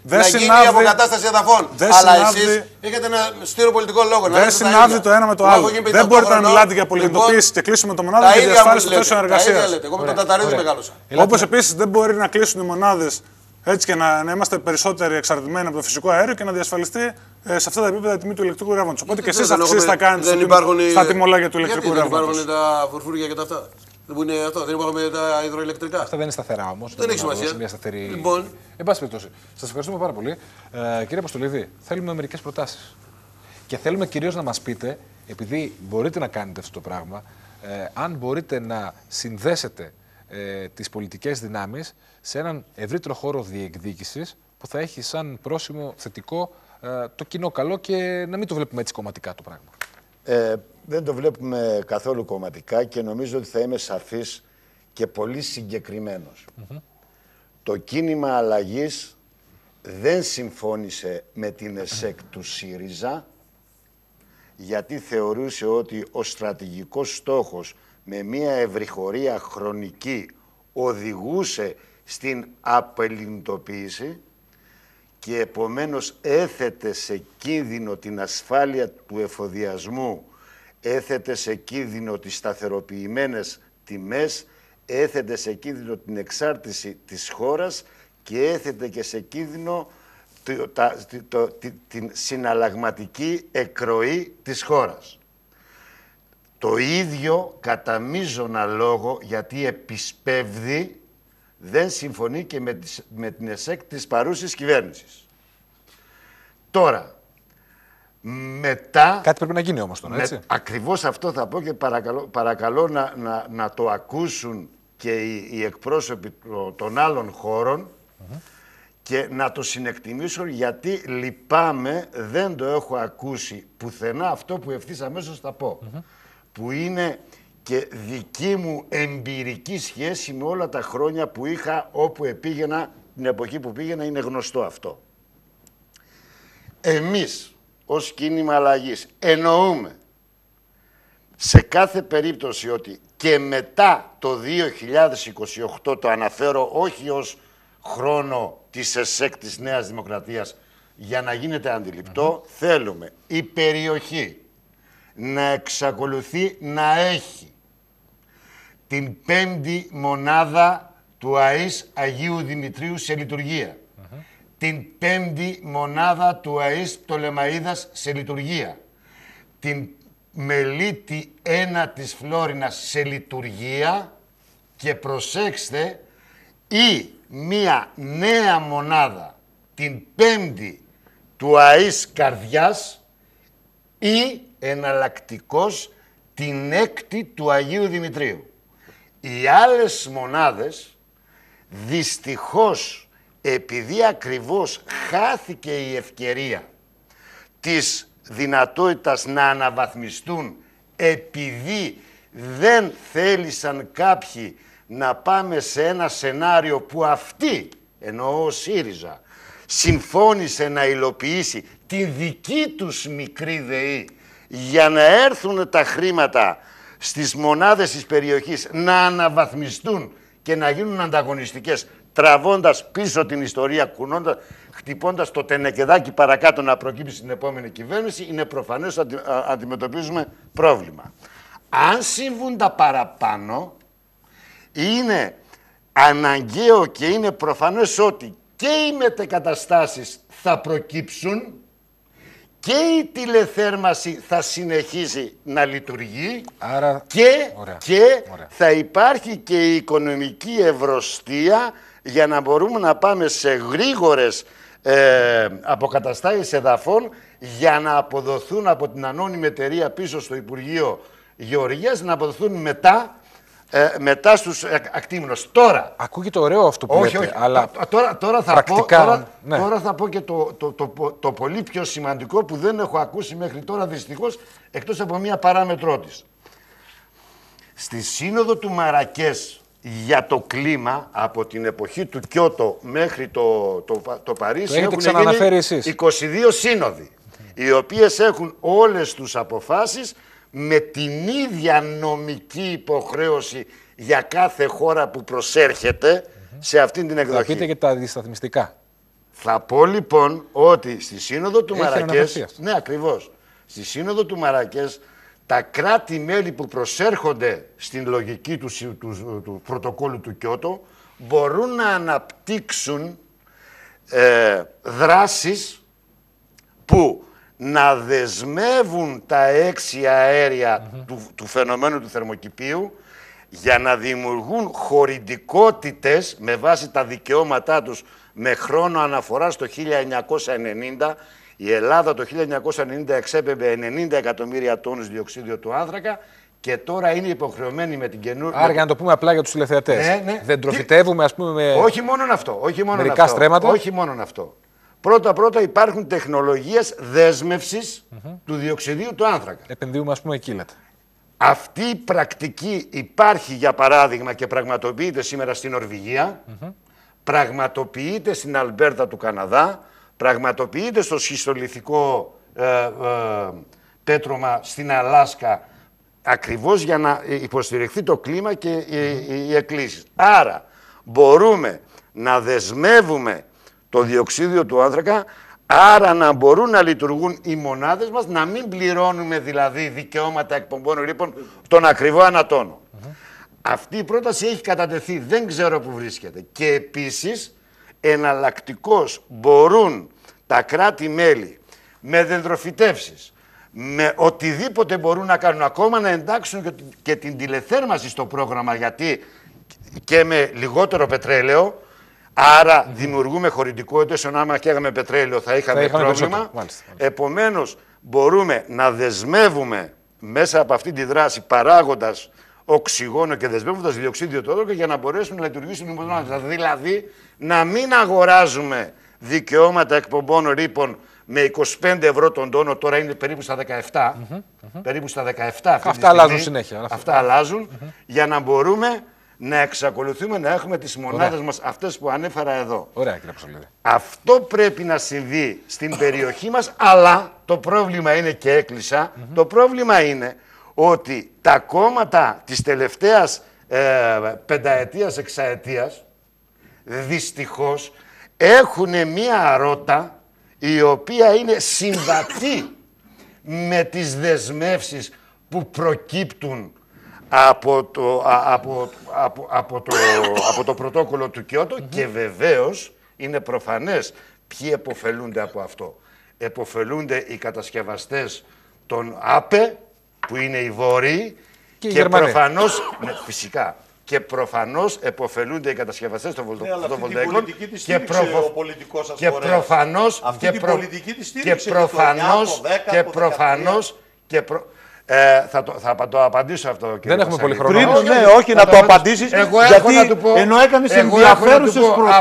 Δεν να γίνει η αποκατάσταση εδαφών. Αλλά εσείς έχετε ένα στήρο πολιτικό λόγο. Δεν συνάδει το ένα με το άλλο. Δεν μπορείτε να μιλάτε για πολυκινητοποίηση και κλείσιμο των μονάδων και διασφάλιση των θέσεων εργασίας. Εγώ με τον Ταταρίδη μεγάλωσα. Όπως επίσης δεν μπορεί να κλείσουν οι μονάδες έτσι και να είμαστε περισσότεροι εξαρτημένοι από το φυσικό αέριο και να διασφαλιστεί σε αυτά τα επίπεδα η τιμή του ηλεκτρικού ρεύματος. Οπότε και εσείς αυξήσεις θα κάνετε στα τιμολόγια του ηλεκτρικού ρεύματος. Δεν υπάρχουν τα φουρφούρια και τα αυτά. Δεν υπάρχουν τα υδροηλεκτρικά. Αυτά δεν είναι σταθερά όμως. Δεν έχει σημασία. Μια σταθερή... Λοιπόν. Εν πάση περιπτώσει, σας ευχαριστούμε πάρα πολύ. Κύριε Αποστολίδη, θέλουμε μερικές προτάσεις. Και θέλουμε κυρίως να μας πείτε, επειδή μπορείτε να κάνετε αυτό το πράγμα, αν μπορείτε να συνδέσετε τις πολιτικές δυνάμεις σε έναν ευρύτερο χώρο διεκδίκησης που θα έχει σαν πρόσημο θετικό το κοινό καλό και να μην το βλέπουμε έτσι κομματικά το πράγμα. Δεν το βλέπουμε καθόλου κομματικά και νομίζω ότι θα είμαι σαφής και πολύ συγκεκριμένος. Το κίνημα αλλαγής δεν συμφώνησε με την ΕΣΕΚ του ΣΥΡΙΖΑ γιατί θεωρούσε ότι ο στρατηγικός στόχος με μια ευρυχωρία χρονική οδηγούσε στην απελληνητοποίηση και επομένως έθετε σε κίνδυνο την ασφάλεια του εφοδιασμού, έθετε σε κίνδυνο τις σταθεροποιημένες τιμές, έθετε σε κίνδυνο την εξάρτηση της χώρας και έθετε και σε κίνδυνο την συναλλαγματική εκροή της χώρας. Το ίδιο κατά μείζωνα λόγο, γιατί επισπεύδει, δεν συμφωνεί και με την ΕΣΕΚ της παρούσης κυβέρνησης. Τώρα, μετά... Κάτι πρέπει να γίνει όμως τώρα, έτσι. Ακριβώς αυτό θα πω και παρακαλώ να το ακούσουν και οι εκπρόσωποι των άλλων χώρων και να το συνεκτιμήσουν, γιατί λυπάμαι, δεν το έχω ακούσει πουθενά αυτό που ευθύς αμέσως θα πω. Που είναι και δική μου εμπειρική σχέση με όλα τα χρόνια που είχα όπου επήγαινα, την εποχή που πήγαινα, είναι γνωστό αυτό. Εμείς ως κίνημα αλλαγής εννοούμε σε κάθε περίπτωση ότι και μετά το 2028, το αναφέρω όχι ως χρόνο της ΕΣΕΚ της Νέας Δημοκρατίας για να γίνεται αντιληπτό, θέλουμε η περιοχή να εξακολουθεί να έχει την 5η μονάδα του ΑΕΣ Αγίου Δημητρίου σε λειτουργία. Την 5η μονάδα του ΑΕΣ Πτολεμαΐδας σε λειτουργία. Την Μελίτη 1 της Φλόρινας σε λειτουργία και προσέξτε, ή μία νέα μονάδα την 5η του ΑΕΣ Καρδιάς ή εναλλακτικός την 6η του Αγίου Δημητρίου. Οι άλλες μονάδες δυστυχώς, επειδή ακριβώς χάθηκε η ευκαιρία της δυνατότητας να αναβαθμιστούν, επειδή δεν θέλησαν κάποιοι να πάμε σε ένα σενάριο που αυτή, εννοώ ο ΣΥΡΙΖΑ, συμφώνησε να υλοποιήσει τη δική τους μικρή ΔΕΗ για να έρθουν τα χρήματα στις μονάδες της περιοχής να αναβαθμιστούν και να γίνουν ανταγωνιστικές, τραβώντας πίσω την ιστορία, χτυπώντας το τενεκεδάκι παρακάτω να προκύψει στην επόμενη κυβέρνηση, είναι προφανές ότι αντιμετωπίζουμε πρόβλημα. Αν συμβούν τα παραπάνω, είναι αναγκαίο και είναι προφανές ότι και οι μετεκαταστάσεις θα προκύψουν και η τηλεθέρμαση θα συνεχίσει να λειτουργεί. Άρα, και θα υπάρχει και η οικονομική ευρωστία για να μπορούμε να πάμε σε γρήγορες αποκαταστάσεις εδαφών για να αποδοθούν από την ανώνυμη εταιρεία πίσω στο Υπουργείο Γεωργίας, να αποδοθούν μετά στους ακτήμονες. Τώρα... Ακούγεται ωραίο αυτό που λέτε, αλλά τώρα θα πρακτικά, τώρα θα πω και το πολύ πιο σημαντικό που δεν έχω ακούσει μέχρι τώρα δυστυχώς, εκτός από μία παράμετρό της. Στη Σύνοδο του Μαρακές για το κλίμα, από την εποχή του Κιώτο μέχρι το Παρίσι, έχουν γίνει 22 σύνοδοι, οι οποίες έχουν όλες τους αποφάσεις με την ίδια νομική υποχρέωση για κάθε χώρα που προσέρχεται σε αυτήν την εκδοχή. Θα πείτε και τα αντισταθμιστικά. Θα πω λοιπόν ότι στη Σύνοδο του Μαρακές, αυτό. ναι ακριβώς, στη Σύνοδο του Μαρακές τα κράτη-μέλη που προσέρχονται στην λογική του πρωτοκόλλου του Κιώτο μπορούν να αναπτύξουν δράσεις που να δεσμεύουν τα 6 αέρια του φαινομένου του θερμοκηπίου για να δημιουργούν χωρητικότητες με βάση τα δικαιώματά τους με χρόνο αναφοράς το 1990. Η Ελλάδα το 1990 εξέπεμπε 90 εκατομμύρια τόνους διοξείδιο του άνθρακα και τώρα είναι υποχρεωμένη με την καινούργια... Άρα, για να το πούμε απλά για τους τηλεθεατές, ναι. δεν τροφιτεύουμε, ας πούμε, με όχι μόνο αυτό, μερικά στρέμματα. Όχι μόνο αυτό. Πρώτα υπάρχουν τεχνολογίες δέσμευσης του διοξειδίου του άνθρακα. Επενδύουμε, ας πούμε, εκεί, λέτε. Αυτή η πρακτική υπάρχει, για παράδειγμα, και πραγματοποιείται σήμερα στην Νορβηγία, πραγματοποιείται στην Αλμπέρτα του Καναδά, πραγματοποιείται στο σχιστολιθικό πέτρωμα στην Αλάσκα, ακριβώς για να υποστηριχθεί το κλίμα και οι εκκλήσεις. Άρα μπορούμε να δεσμεύουμε το διοξίδιο του άνθρακα, άρα να μπορούν να λειτουργούν οι μονάδες μας, να μην πληρώνουμε δηλαδή δικαιώματα εκπομπών ρήπων τον ακριβό ανατόνο. Αυτή η πρόταση έχει κατατεθεί, δεν ξέρω που βρίσκεται. Και επίσης εναλλακτικώς μπορούν τα κράτη-μέλη με δεντροφυτεύσεις, με οτιδήποτε μπορούν να κάνουν, ακόμα να εντάξουν και την τηλεθέρμανση στο πρόγραμμα, γιατί και με λιγότερο πετρέλαιο, άρα δημιουργούμε χωρητικότητες, άμα καίγαμε πετρέλαιο θα είχαμε πρόβλημα. Επομένως μπορούμε να δεσμεύουμε μέσα από αυτή τη δράση παράγοντας οξυγόνο και δεσμεύοντας διοξείδιο του άνθρακα για να μπορέσουν να λειτουργήσουν οι μονάδες. Δηλαδή να μην αγοράζουμε δικαιώματα εκπομπών ρήπων με 25 ευρώ τον τόνο, τώρα είναι περίπου στα 17. Περίπου στα 17 αυτή αυτά αλλάζουν συνέχεια. Αυτά αλλάζουν για να μπορούμε να εξακολουθούμε να έχουμε τις μονάδες μας αυτές που ανέφερα εδώ. Ωραία, κύριε Αποστολίδη. Αυτό πρέπει να συμβεί στην περιοχή μας, αλλά το πρόβλημα είναι, και έκλεισα, το πρόβλημα είναι ότι τα κόμματα της τελευταίας πενταετίας, εξαετίας, δυστυχώς έχουν μία ρότα η οποία είναι συμβατή με τις δεσμεύσεις που προκύπτουν από το πρωτόκολλο του Κιώτο και βεβαίως είναι προφανές ποιοι επωφελούνται από αυτό. Επωφελούνται οι κατασκευαστές των ΑΠΕ, που είναι οι Βόρειοι, και προφανώς, φυσικά, και προφανώς επωφελούνται οι κατασκευαστές των φωτοβολταϊκών και προφανώς θα το απαντήσω αυτό, κύριε. Δεν έχουμε πολύ χρόνο. Όχι, να το απαντήσεις, γιατί ενώ έκανες ενδιαφέρουσες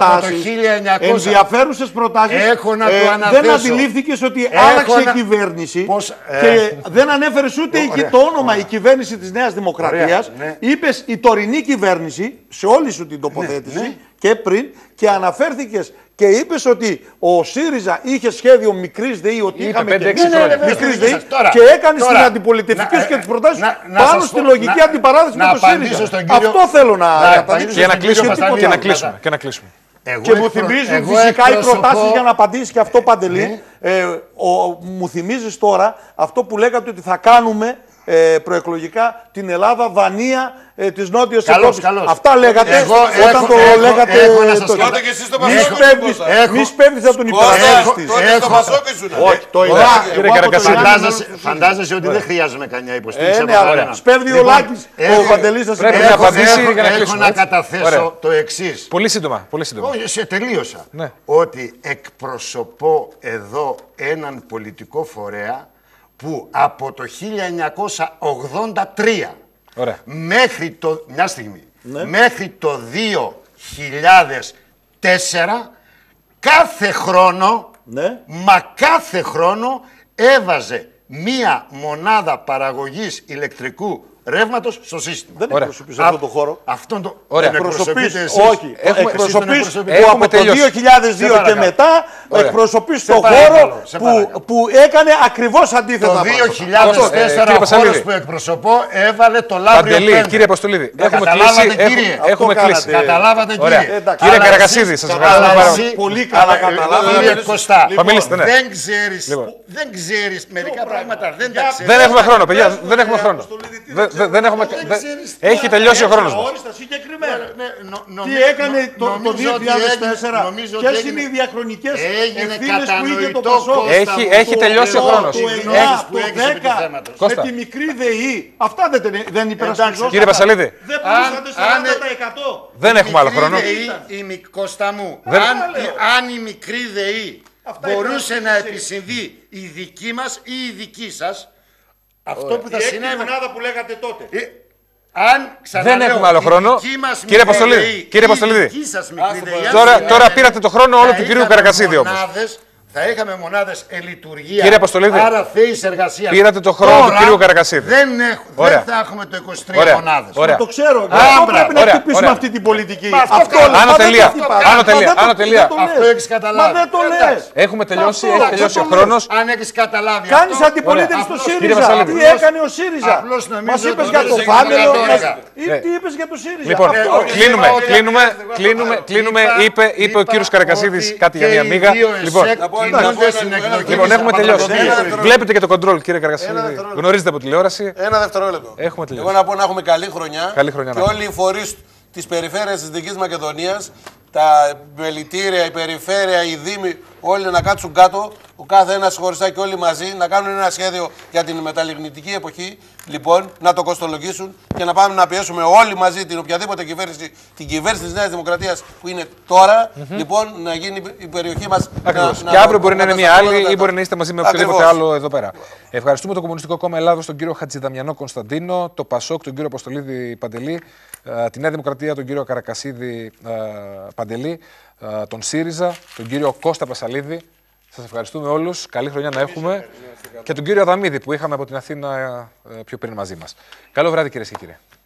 προτάσεις, δεν αντιλήφθηκες ότι άλλαξε η κυβέρνηση και δεν ανέφερες ούτε το όνομα η κυβέρνηση της Νέας Δημοκρατίας. Είπες η τωρινή κυβέρνηση, σε όλη σου την τοποθέτηση και πριν, και αναφέρθηκες και είπες ότι ο ΣΥΡΙΖΑ είχε σχέδιο μικρής ΔΕΗ, ότι είχαμε και μικρής ΔΕΗ, και έκανες την αντιπολιτευτική σου και τις προτάσεις πάνω στη λογική αντιπαράθεση με το ΣΥΡΙΖΑ. Αυτό θέλω να απαντήσω. Και να κλείσουμε. Και μου θυμίζουν φυσικά οι προτάσεις, για να απαντήσει και αυτό, Παντελή. Μου θυμίζεις τώρα αυτό που λέγατε ότι θα κάνουμε προεκλογικά την Ελλάδα Δανία της Νότιας Ευρώπης. Αυτά λέγατε όταν το λέγατε. Μη σπέβδεις να τον υπερασπιστείς. Φαντάζεσαι ότι δεν χρειάζομαι κανένα υποστήριξη. Σπέβδει ο Λάκης. Ο Παντελής θα πρέπει να απαντήσει. Έχω να καταθέσω το εξής. Πολύ σύντομα. Όχι, τελείωσα. Ότι εκπροσωπώ εδώ έναν πολιτικό φορέα που από το 1983 μέχρι το, μέχρι το 2004 κάθε χρόνο, κάθε χρόνο έβαζε μία μονάδα παραγωγής ηλεκτρικού ρεύματος στο σύστημα. Δεν εκπροσωπείς αυτό το χώρο. Αυτόν το. Ωραία. Δεν εκπροσωπείτε εσείς. Όχι. Εκπροσωπείς που από το 2002 και μετά εκπροσωπείς το χώρο που έκανε ακριβώς αντίθετα. Το 2004 ο χώρος που εκπροσωπώ έβαλε το Λαύριο 5. Κύριε Αποστολίδη, Έχουμε κλείσει. Καταλάβατε, κύριε. Κύριε Καρακασίδη, σας ευχαριστώ πάρα πολύ. Πολύ καλά καταλάβατε. Δεν ξέρεις μερικά πράγματα. Δεν τα ξέρεις. Δεν έχουμε χρόνο, παιδιά. Δεν έχουμε χρόνο. Έχει τελειώσει ο χρόνος μας. Ορίστε συγκεκριμένα. Τι έκανε το 2004, ποιες είναι οι διαχρονικές ευθύνες που είχε το Πασόκ. Έχει τελειώσει ο χρόνος. Το 9, το 10, με τη μικρή ΔΕΗ. Αυτά δεν υπερασπιζόταν. Κύριε Βασαλίδη. Δεν πουλούσατε 40%. Δεν έχουμε άλλο χρόνο. Κώστα μου, αν η μικρή ΔΕΗ μπορούσε να επισυμβεί η δική μας ή η δική σας, αυτό που θα συνέβαινε. Η μονάδα που λέγατε τότε. Δεν έχουμε άλλο χρόνο. Κύριε Αποστολίδη, τώρα πήρατε το χρόνο όλο του κυρίου Καρακασίδη όμως. Θα είχαμε μονάδες ελειτουργία. Κύριε Αποστολίδη, άρα θέσεις εργασίας. πήρατε το χρόνο του κυρίου Καρακασίδη. Δεν θα έχουμε το 23 μονάδες. Το ξέρω. Πρέπει να χτυπήσουμε αυτή την πολιτική. Άνω τελεία. Αυτό έχεις καταλάβει. Μα δεν το λες. Έχουμε τελειώσει, έχει τελειώσει ο χρόνος. Αν έχεις καταλάβει. Κάνεις αντιπολίτευση στο ΣΥΡΙΖΑ. Τι έκανε ο ΣΥΡΙΖΑ. Μας είπες για το Φάμελο. Τι είπες για το ΣΥΡΙΖΑ. Λοιπόν, κλείνουμε. Είπε ο κύριος Καρακασίδης κάτι για μια μήγα. Λοιπόν, έχουμε τελειώσει. Βλέπετε και το κοντρόλ, κύριε Καρακασίδη. Γνωρίζετε από τηλεόραση. Ένα δευτερόλεπτο. Έχουμε τελειώσει. Εγώ να πω να έχουμε καλή χρονιά. Καλή χρονιά, και ναι. όλοι οι φορείς της περιφέρειας της Δυτικής Μακεδονίας, τα μελητήρια, η περιφέρεια, οι δήμοι, όλοι να κάτσουν κάτω, ο κάθε ένας χωριστά και όλοι μαζί, να κάνουν ένα σχέδιο για την μεταλλιγνητική εποχή, λοιπόν, να το κοστολογήσουν και να πάμε να πιέσουμε όλοι μαζί την οποιαδήποτε κυβέρνηση, την κυβέρνηση της Νέας Δημοκρατίας που είναι τώρα, λοιπόν, να γίνει η περιοχή μας. Ακριβώς. Και αύριο μπορεί να είναι μια άλλη ή μπορεί να είστε μαζί με οποιοδήποτε άλλο εδώ πέρα. Ευχαριστούμε το Κομμουνιστικό Κόμμα Ελλάδος, τον κύριο Χατζηδαμιανό Κωνσταντίνο, το Πασόκ, τον κύριο Αποστολίδη Παντελή, τη Νέα Δημοκρατία, τον κύριο Καρακασίδη Παντελή, τον ΣΥΡΙΖΑ, τον κύριο Κώστα Πασαλίδη. Σας ευχαριστούμε όλους. Καλή χρονιά να έχουμε. Και τον κύριο Αδαμίδη που είχαμε από την Αθήνα πιο πριν μαζί μας. Καλό βράδυ, κυρίες και κύριοι.